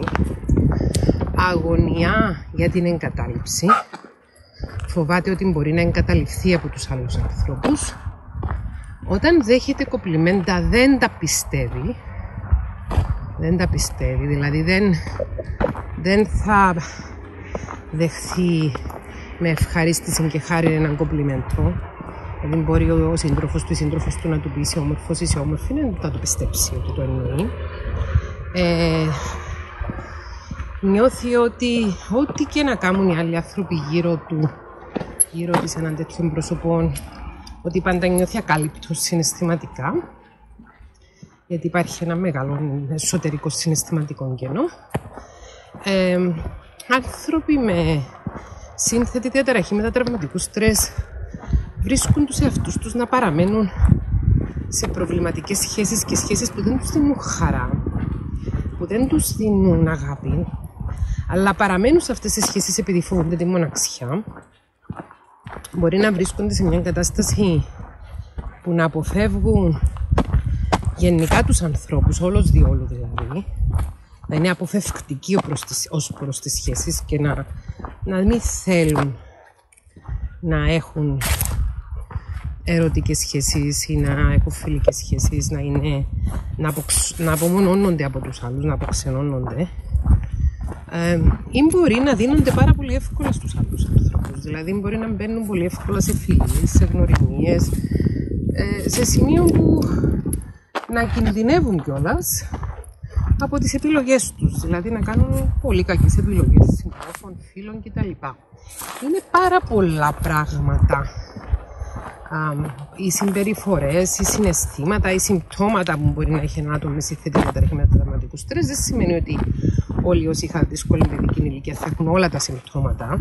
αγωνία για την εγκατάλειψη, φοβάται ότι μπορεί να εγκαταλειφθεί από τους άλλους ανθρώπους. Όταν δέχεται κοπλιμέντα δεν τα πιστεύει, δεν τα πιστεύει, δηλαδή δεν, δεν θα δεχθεί με ευχαρίστηση και χάρη έναν κοπλιμέντο. Δηλαδή μπορεί ο σύντροφος του ή σύντροφος του να του πει είσαι όμορφος, είσαι όμορφη, δεν θα το πιστέψει ότι το εννοεί. Ε, νιώθει ότι ό,τι και να κάνουν οι άλλοι άνθρωποι γύρω του, γύρω της έναν τέτοιον πρόσωπο, ότι πάντα νιώθει ακάλυπτος συναισθηματικά, γιατί υπάρχει ένα μεγάλο εσωτερικό συναισθηματικό κενό. Ε, άνθρωποι με σύνθετη διαταραχή μετατραυματικού στρες βρίσκουν τους εαυτούς τους να παραμένουν σε προβληματικές σχέσεις και σχέσεις που δεν τους δίνουν χαρά, που δεν τους δίνουν αγάπη, αλλά παραμένουν σε αυτές τις σχέσεις επειδή φοβούνται τη μοναξιά. Μπορεί να βρίσκονται σε μια κατάσταση που να αποφεύγουν γενικά τους ανθρώπους, όλος διόλου δηλαδή, να είναι αποφευκτικοί ως προς τις σχέσεις και να, να μην θέλουν να έχουν ερωτικές σχέσεις ή να έχουν φιλικές σχέσεις, να, είναι, να, αποξ, να απομονώνονται από τους άλλους, να αποξενώνονται, ε, ή μπορεί να δίνονται πάρα πολύ εύκολα στους άλλους ανθρώπους. Δηλαδή μπορεί να μπαίνουν πολύ εύκολα σε φιλίες, σε γνωριμίες, ε, σε σημείο που να κινδυνεύουν κιόλας από τις επιλογές τους, δηλαδή να κάνουν πολύ κακές επιλογές συντρόφων, φίλων κτλ. Είναι πάρα πολλά πράγματα, α, οι συμπεριφορές, οι συναισθήματα, οι συμπτώματα που μπορεί να έχει ένα άτομο με σύνθετη διαταραχή μετατραυματικού στρες. Δεν σημαίνει ότι όλοι όσοι είχαν δύσκολη παιδική ηλικία θα έχουν όλα τα συμπτώματα.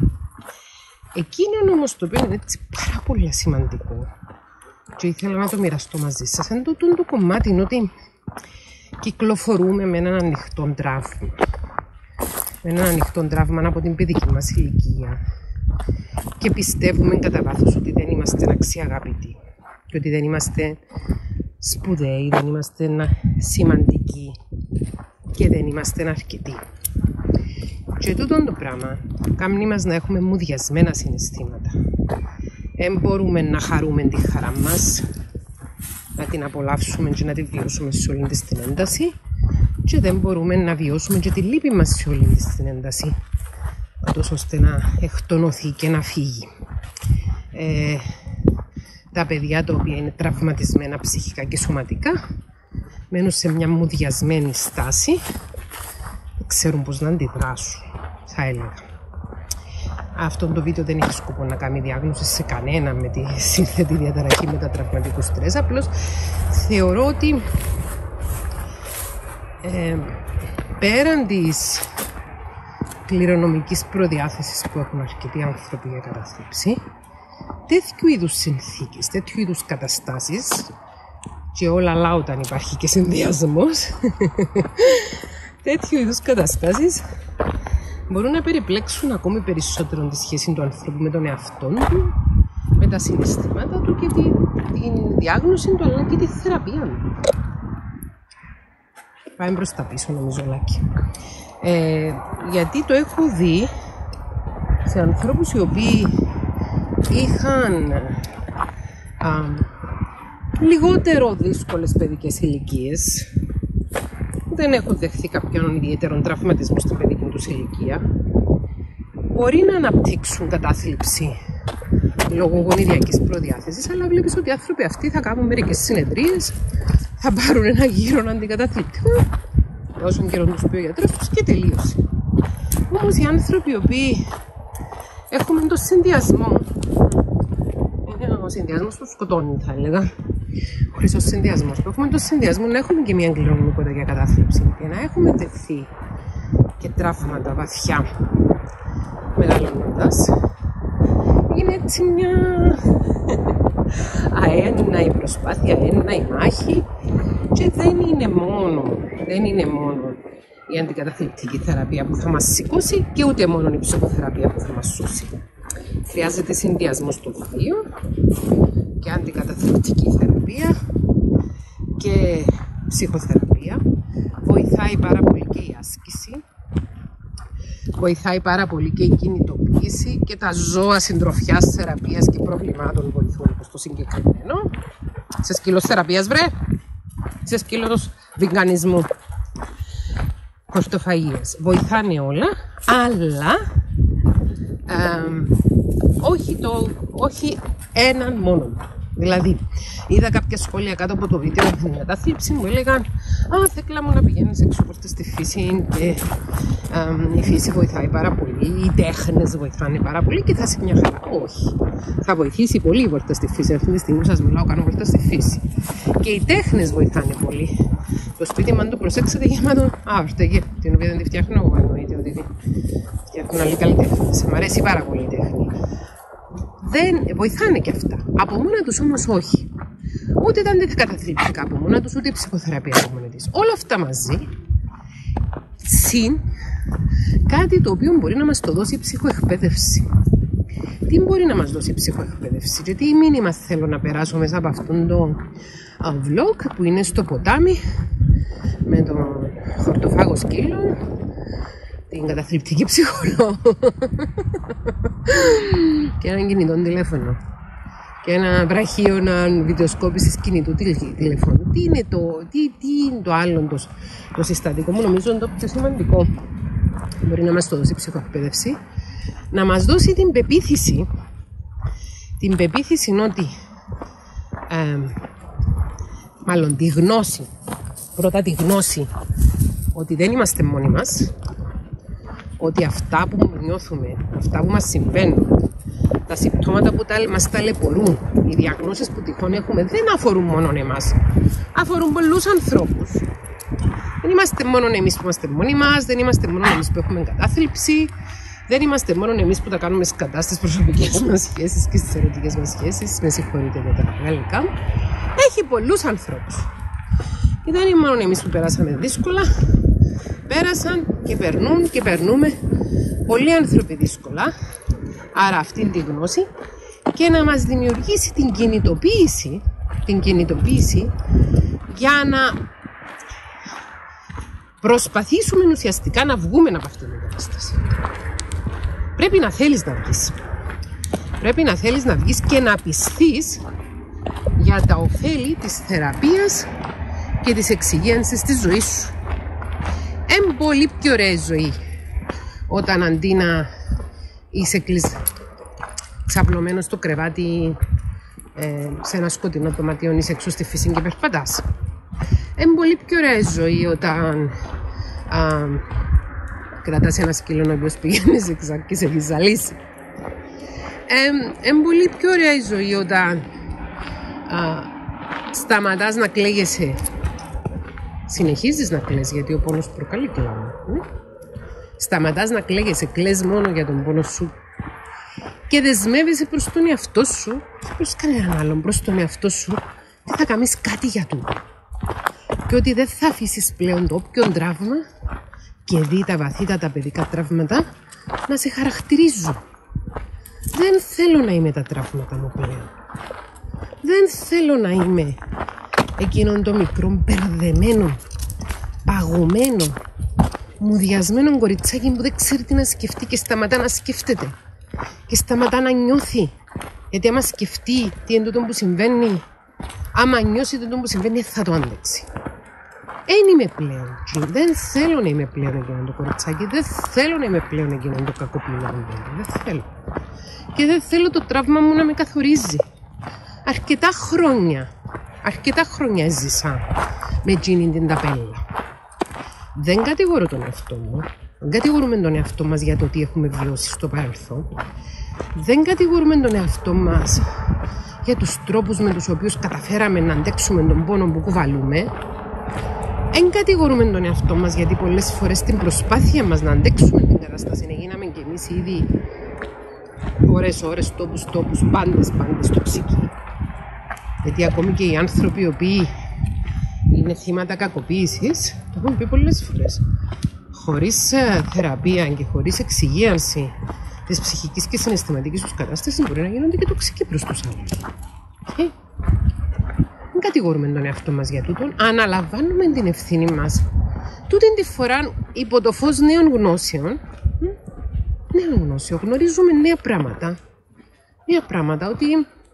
Εκείνο όμως το οποίο είναι έτσι πάρα πολύ σημαντικό και ήθελα να το μοιραστώ μαζί σας, είναι το, το, το κομμάτι είναι ότι κυκλοφορούμε με έναν ανοιχτό τραύμα. Με έναν ανοιχτό τραύμα από την παιδική μας ηλικία. Και πιστεύουμε κατά βάθος ότι δεν είμαστε αξιαγάπητοι. Και ότι δεν είμαστε σπουδαίοι, δεν είμαστε σημαντικοί. Και δεν είμαστε αρκετοί. Και τούτο το πράγμα κάνει μας να έχουμε μουδιασμένα συναισθήματα. Δεν μπορούμε να χαρούμε τη χαρά μας, να την απολαύσουμε και να τη βιώσουμε σε όλη της την ένταση, και δεν μπορούμε να βιώσουμε και τη λύπη μας σε όλη της την ένταση, τόσο ώστε να εκτονωθεί και να φύγει. Ε, τα παιδιά τα οποία είναι τραυματισμένα ψυχικά και σωματικά μένουν σε μια μουδιασμένη στάση, δεν ξέρουν πώς να αντιδράσουν, θα έλεγα. Αυτό το βίντεο δεν έχει σκοπό να κάνει διάγνωση σε κανένα με τη σύνθετη διαταραχή μετατραυματικού στρες. Απλώς θεωρώ ότι ε, πέραν της κληρονομικής προδιάθεσης που έχουν αρκετοί άνθρωποι για κατάθλιψη, τέτοιου είδους συνθήκες, τέτοιου είδους καταστάσεις, και όλα άλλα όταν υπάρχει και συνδυασμός, τέτοιου είδους καταστάσεις μπορούν να περιπλέξουν ακόμη περισσότερο τη σχέση του ανθρώπου με τον εαυτό του, με τα συναισθήματα του και τη, την διάγνωση του, αλλά και τη θεραπεία του. Πάμε προς τα πίσω νομίζω, Λάκη. Ε, γιατί το έχω δει σε ανθρώπους οι οποίοι είχαν α, λιγότερο δύσκολες παιδικές ηλικίες, δεν έχουν δεχθεί κάποιον ιδιαίτερο τραυματισμό στην παιδική τους ηλικία, μπορεί να αναπτύξουν κατάθλιψη λόγω γονιδιακής προδιάθεσης, αλλά βλέπεις ότι οι άνθρωποι αυτοί θα κάνουν μερικές συνεδρίες, θα πάρουν ένα γύρο αντικαταθλιπτικό, όσον καιρό τους πει ο γιατρός τους και τελείωσε. Όμως οι άνθρωποι οι οποίοι έχουμε το συνδυασμό, είναι ο συνδυασμός που σκοτώνει θα έλεγα, ο χρυσός συνδυασμός, που έχουμε το συνδυασμό να έχουμε και μια κληρονομικότητα για κατάθλιψη και να έχουμε τεθεί και τραύματα βαθιά μεγαλώνοντας. Είναι έτσι μια αέννα η προσπάθεια, αέννα η μάχη και δεν είναι μόνο, δεν είναι μόνο η αντικαταθλιπτική θεραπεία που θα μας σηκώσει και ούτε μόνο η ψυχοθεραπεία που θα μας σώσει. Χρειάζεται συνδυασμός των δύο και αντικαταθλιπτική θεραπεία και ψυχοθεραπεία. Βοηθάει πάρα πολύ και η άσκηση. Βοηθάει πάρα πολύ και η κινητοποίηση και τα ζώα συντροφιάς, θεραπείας και προβλημάτων βοηθούν όπως το συγκεκριμένο. Σε σκύλος θεραπείας βρε, σε σκύλος βιγκανισμού, χορτοφαγίες. Βοηθάνε όλα, αλλά ε, όχι, το, όχι έναν μόνο. Δηλαδή, είδα κάποια σχόλια κάτω από το βίντεο με την κατάθλιψη, μου έλεγαν «Α, Θέκλα μου να πηγαίνεις έξω πόρτα στη φύση και ε, η φύση βοηθάει πάρα πολύ, οι τέχνες βοηθάνε πάρα πολύ και θα είσαι μια χαρά». Όχι, θα βοηθήσει πολύ η βόλτα στη φύση. Αυτή τη στιγμή σας μιλάω, κάνω βόλτα στη φύση. Και οι τέχνες βοηθάνε πολύ. Το σπίτι μου, αν το προσέξετε, γεμάτο άρτεγε, την οποία δεν τη φτιάχνω εγώ, εννοείται ότι φτιάχνουν άλλη καλλιτέχνες. Μ' αρέσει πάρα πολύ η τέχνη. Δεν βοηθάνε και αυτά. Από μόνα τους όμως όχι. Ούτε τα αντικαταθλιπτικά από μόνα τους, ούτε η ψυχοθεραπεία από μόνα της. Όλα αυτά μαζί, συν κάτι το οποίο μπορεί να μας το δώσει η ψυχοεκπαίδευση. Τι μπορεί να μας δώσει η ψυχοεκπαίδευση και τι μήνυμα θέλω να περάσω μέσα από αυτόν το vlog που είναι στο ποτάμι με τον χορτοφάγο σκύλο, την καταθλιπτική ψυχολόγο και έναν κινητό τηλέφωνο και ένα βραχείο βιντεοσκόπησης κινητού τηλεφώνου. Τι είναι το, τι, τι είναι το άλλο το, το συστατικό μου, νομίζω είναι το πιο σημαντικό. Μπορεί να μας το δώσει η ψυχοεκπαίδευση, να μας δώσει την πεποίθηση, την πεποίθηση ότι ε, μάλλον τη γνώση, πρώτα τη γνώση ότι δεν είμαστε μόνοι μας, ότι αυτά που νιώθουμε, αυτά που μας συμβαίνουν, τα συμπτώματα που τα, μας ταλαιπωρούν, οι διαγνώσεις που τυχόν έχουμε δεν αφορούν μόνο εμάς, αφορούν πολλούς ανθρώπους. Δεν είμαστε μόνο εμείς που είμαστε μόνοι μας, δεν είμαστε μόνο εμείς που έχουμε κατάθλιψη, δεν είμαστε μόνο εμείς που τα κάνουμε σκατά στις προσωπικές μας σχέσεις και στις ερωτικές μας σχέσεις. Με συγχωρείτε για τα γαλλικά. Έχει πολλούς ανθρώπους. Και δεν είναι μόνο εμείς που περάσαμε δύσκολα. Πέρασαν και περνούν και περνούμε πολλοί άνθρωποι δύσκολα. Άρα αυτή τη γνώση και να μας δημιουργήσει την κινητοποίηση, την κινητοποίηση για να προσπαθήσουμε ουσιαστικά να βγούμε από αυτήν την κατάσταση. Πρέπει να θέλεις να βγεις. Πρέπει να θέλεις να βγεις και να πιστείς για τα ωφέλη της θεραπείας και της εξυγίανσης της ζωής σου. Είναι πολύ πιο ωραία η ζωή όταν αντί να είσαι κλεισ... ξαπλωμένος στο κρεβάτι ε, σε ένα σκοτεινό δωμάτιο, είσαι έξω στη φύση και περπατάς. Είναι πολύ πιο ωραία η ζωή όταν α, κρατάς ένα σκύλο ο οποίος πηγαίνει ζιγζάκ και σε διζαλίσει. Είναι πολύ πιο ωραία η ζωή όταν α, σταματάς να κλαίγεσαι. Συνεχίζεις να κλαις γιατί ο πόνος προκαλεί κλάμα. Ναι? Σταματάς να κλαίγεσαι, κλαις μόνο για τον πόνο σου και δεσμεύεσαι προς τον εαυτό σου, προς κανέναν άλλον, προς τον εαυτό σου, ότι θα κάνεις κάτι για τούτο. Και ότι δεν θα αφήσεις πλέον το όποιον τραύμα και δει τα βαθύτατα παιδικά τραύματα να σε χαρακτηρίζουν. Δεν θέλω να είμαι τα τραύματα μου πλέον. Δεν θέλω να είμαι εκείνον το μικρό μπερδεμένο, παγωμένο, μουδιασμένο κοριτσάκι που δεν ξέρει τι να σκεφτεί και σταματά να σκέφτεται. και σταματά να νιώθει. Γιατί άμα σκεφτεί τι είναι τούτο που συμβαίνει, άμα νιώσει τούτο που συμβαίνει, θα το αντέξει. Δεν είμαι πλέον. Δεν θέλω να είμαι πλέον εκείνο το κοριτσάκι. Δεν θέλω να είμαι πλέον εκείνο το κακοποιημένο. Δεν θέλω. Και δεν θέλω το τραύμα μου να με καθορίζει. Αρκετά χρόνια, αρκετά χρόνια έζησα με εκείνη την ταπέλα. Δεν κατηγορώ τον εαυτό μου. Δεν κατηγορούμε τον εαυτό μας για το τι έχουμε βιώσει στο παρελθόν. Δεν κατηγορούμε τον εαυτό μας για τους τρόπους με τους οποίους καταφέραμε να αντέξουμε τον πόνο που κουβαλούμε. Δεν κατηγορούμε τον εαυτό μας γιατί πολλές φορές στην προσπάθεια μας να αντέξουμε την κατάσταση να γίναμε κι εμείς ήδη ώρες, ώρες, τόπους, τόπους, πάντες, πάντες τοξικοί. Γιατί ακόμη και οι άνθρωποι οι οποίοι είναι θύματα κακοποίησης, το έχουν πει πολλές φορές, χωρίς θεραπεία και χωρίς εξυγίανση της ψυχικής και συναισθηματικής τους κατάστασης μπορεί να γίνονται και τοξικοί προς τους άλλους. Ε, δεν κατηγορούμε τον εαυτό μας για τούτον, αναλαμβάνουμε την ευθύνη μας. Τούτη τη φορά υπό το φως νέων γνώσεων, νέων γνώσεων, γνωρίζουμε νέα πράγματα. Νέα πράγματα, ότι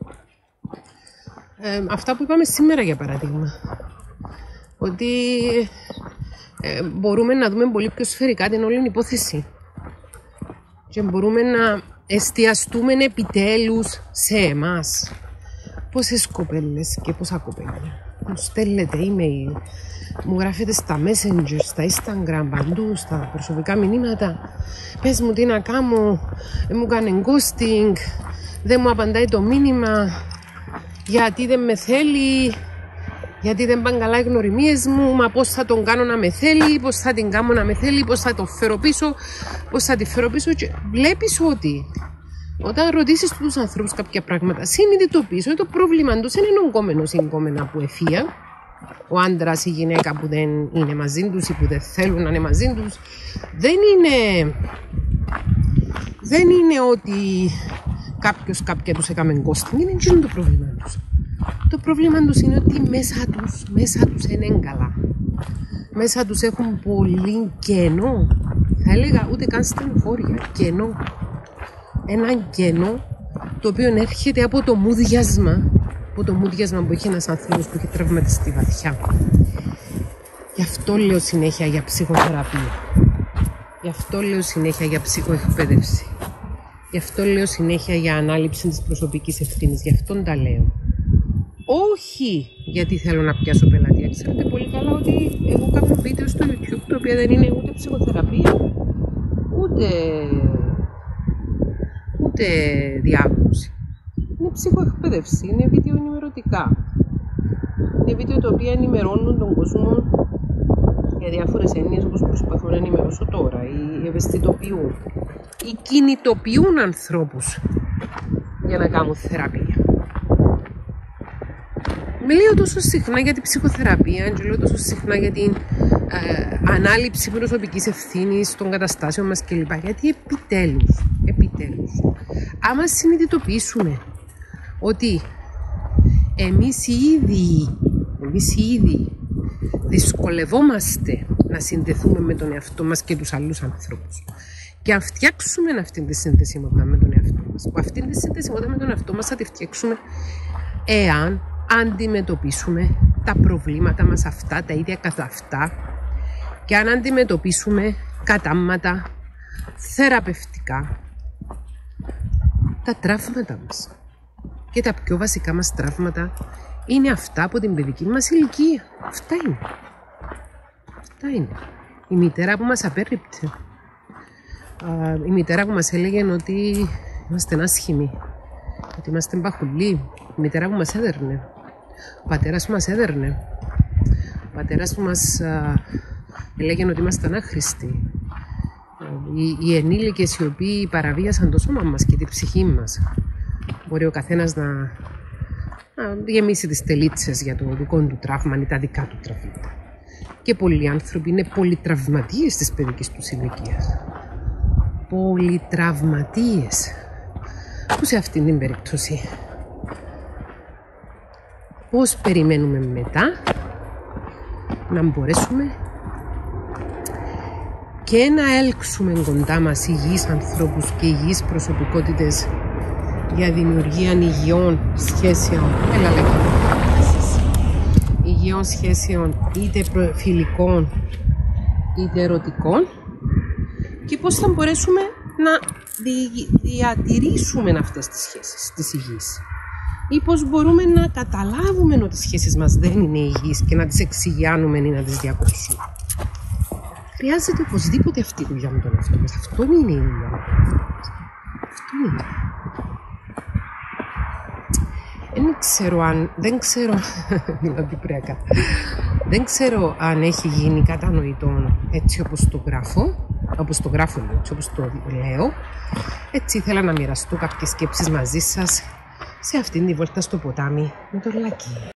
ε, αυτά που είπαμε σήμερα για παράδειγμα, ότι ε, μπορούμε να δούμε πολύ πιο σφαιρικά την όλη υπόθεση και μπορούμε να εστιαστούμε επιτέλους σε εμάς. Πόσες κοπέλες και πόσα κοπέλια μου στέλνετε email, μου γράφετε στα Messenger, στα Instagram, παντού, στα προσωπικά μηνύματα, πες μου τι να κάνω, μου κάνει ghosting, δεν μου απαντάει το μήνυμα, γιατί δεν με θέλει, γιατί δεν πάνε καλά οι γνωριμίες μου, μα πώς θα τον κάνω να με θέλει, πώς θα την κάνω να με θέλει, πώς θα το φέρω πίσω, πώς θα τη φέρω πίσω. Και βλέπεις ότι όταν ρωτήσεις τους ανθρώπους κάποια πράγματα, συνειδητοποιείς ότι το πρόβλημα τους είναι ογκόμενος ή ογκόμενα από ευφία. Ο άντρας ή η γυναίκα που δεν είναι μαζί τους ή που δεν θέλουν να είναι μαζί τους. Δεν είναι, δεν είναι ότι κάποιος κάποια τους έκαμε ghosting, είναι εκείνο το πρόβλημα τους. Το πρόβλημα τους είναι ότι μέσα τους, μέσα τους είναι καλά. Μέσα τους έχουν πολύ κενό. Θα έλεγα ούτε καν στενοχώρια, κενό. Ένα κενό το οποίο έρχεται από το μουδιάσμα, από το μουδιάσμα που έχει ένας άνθρωπος που έχει τραυματιστεί βαθιά. Γι' αυτό λέω συνέχεια για ψυχοθεραπεία. Γι' αυτό λέω συνέχεια για ψυχοεκπαίδευση. Γι' αυτό λέω συνέχεια για ανάληψη της προσωπικής ευθύνης. Γι' αυτόν τα λέω. Όχι γιατί θέλω να πιάσω πελατεία. Ξέρετε πολύ καλά ότι εγώ κάνω βίντεο στο YouTube το οποίο δεν είναι ούτε ψυχοθεραπεία, ούτε, ούτε διάγνωση. Είναι ψυχοεκπαίδευση, είναι βίντεο ενημερωτικά. Είναι βίντεο τα οποία ενημερώνουν τον κόσμο για διάφορες έννοιες όπως προσπαθώ να ενημερώσω τώρα, ή ευαισθητοποιούν, ή κινητοποιούν ανθρώπους για να κάνουν θεραπεία. Μιλάω τόσο συχνά για την ψυχοθεραπεία και λέω τόσο συχνά για την ε, ανάληψη προσωπικής ευθύνης των καταστάσεων μας κλπ. Γιατί επιτέλους, επιτέλους, άμα συνειδητοποιήσουμε ότι εμείς οι ίδιοι, εμείς οι ίδιοι δυσκολευόμαστε να συνδεθούμε με τον εαυτό μας και τους άλλους ανθρώπους και αν φτιάξουμε αυτή τη συνδεσιμότητα με τον εαυτό μας, που αυτή τη συνδεσιμότητα με τον εαυτό μας θα τη φτιάξουμε εάν αντιμετωπίσουμε τα προβλήματα μας αυτά, τα ίδια καθ' αυτά, και αν αντιμετωπίσουμε κατάμματα θεραπευτικά τα τραύματα μας. Και τα πιο βασικά μας τραύματα είναι αυτά από την παιδική μας ηλικία. Αυτά είναι. Αυτά είναι. Η μητέρα που μας απέρριπτε. Η μητέρα που μας έλεγε ότι είμαστε άσχημοι, ότι είμαστε μπαχουλοί. Η μητέρα που μας έδερνε. Ο πατέρας που μας έδερνε. Ο πατέρας που μας α, έλεγε ότι ήμασταν άχρηστοι. Οι, οι ενήλικες οι οποίοι παραβίασαν το σώμα μας και την ψυχή μας. Μπορεί ο καθένας να, να γεμίσει τις τελίτσες για το δικό του τραύμα ή τα δικά του τραύματα. Και πολλοί άνθρωποι είναι πολυτραυματίες της παιδικής τους ηλικίας. Πολυτραυματίες. Που σε αυτήν την περίπτωση πώς περιμένουμε μετά να μπορέσουμε και να έλξουμε κοντά μας υγιείς ανθρώπους και υγιείς προσωπικότητες για δημιουργία υγιών σχέσεων, έλα λέγε, υγιών σχέσεων είτε φιλικών είτε ερωτικών, και πώς θα μπορέσουμε να διατηρήσουμε αυτές τις σχέσεις τις υγιείς, ή πώς μπορούμε να καταλάβουμε ότι οι σχέσεις μας δεν είναι υγιείς και να τις εξηγιάνουμε ή να τις διακόψουμε. Χρειάζεται οπωσδήποτε αυτή η δουλειά με τον εαυτό μας. Αυτό είναι η δουλειά με τον εαυτό μας. Αυτό είναι. Δεν ξέρω αν, δεν ξέρω, δεν ξέρω αν έχει γίνει κατανοητό έτσι όπως το γράφω, όπως το γράφω, έτσι όπως το λέω. Έτσι ήθελα να μοιραστώ κάποιες σκέψεις μαζί σας σε αυτήν τη βόλτα στο ποτάμι με το Λάκη.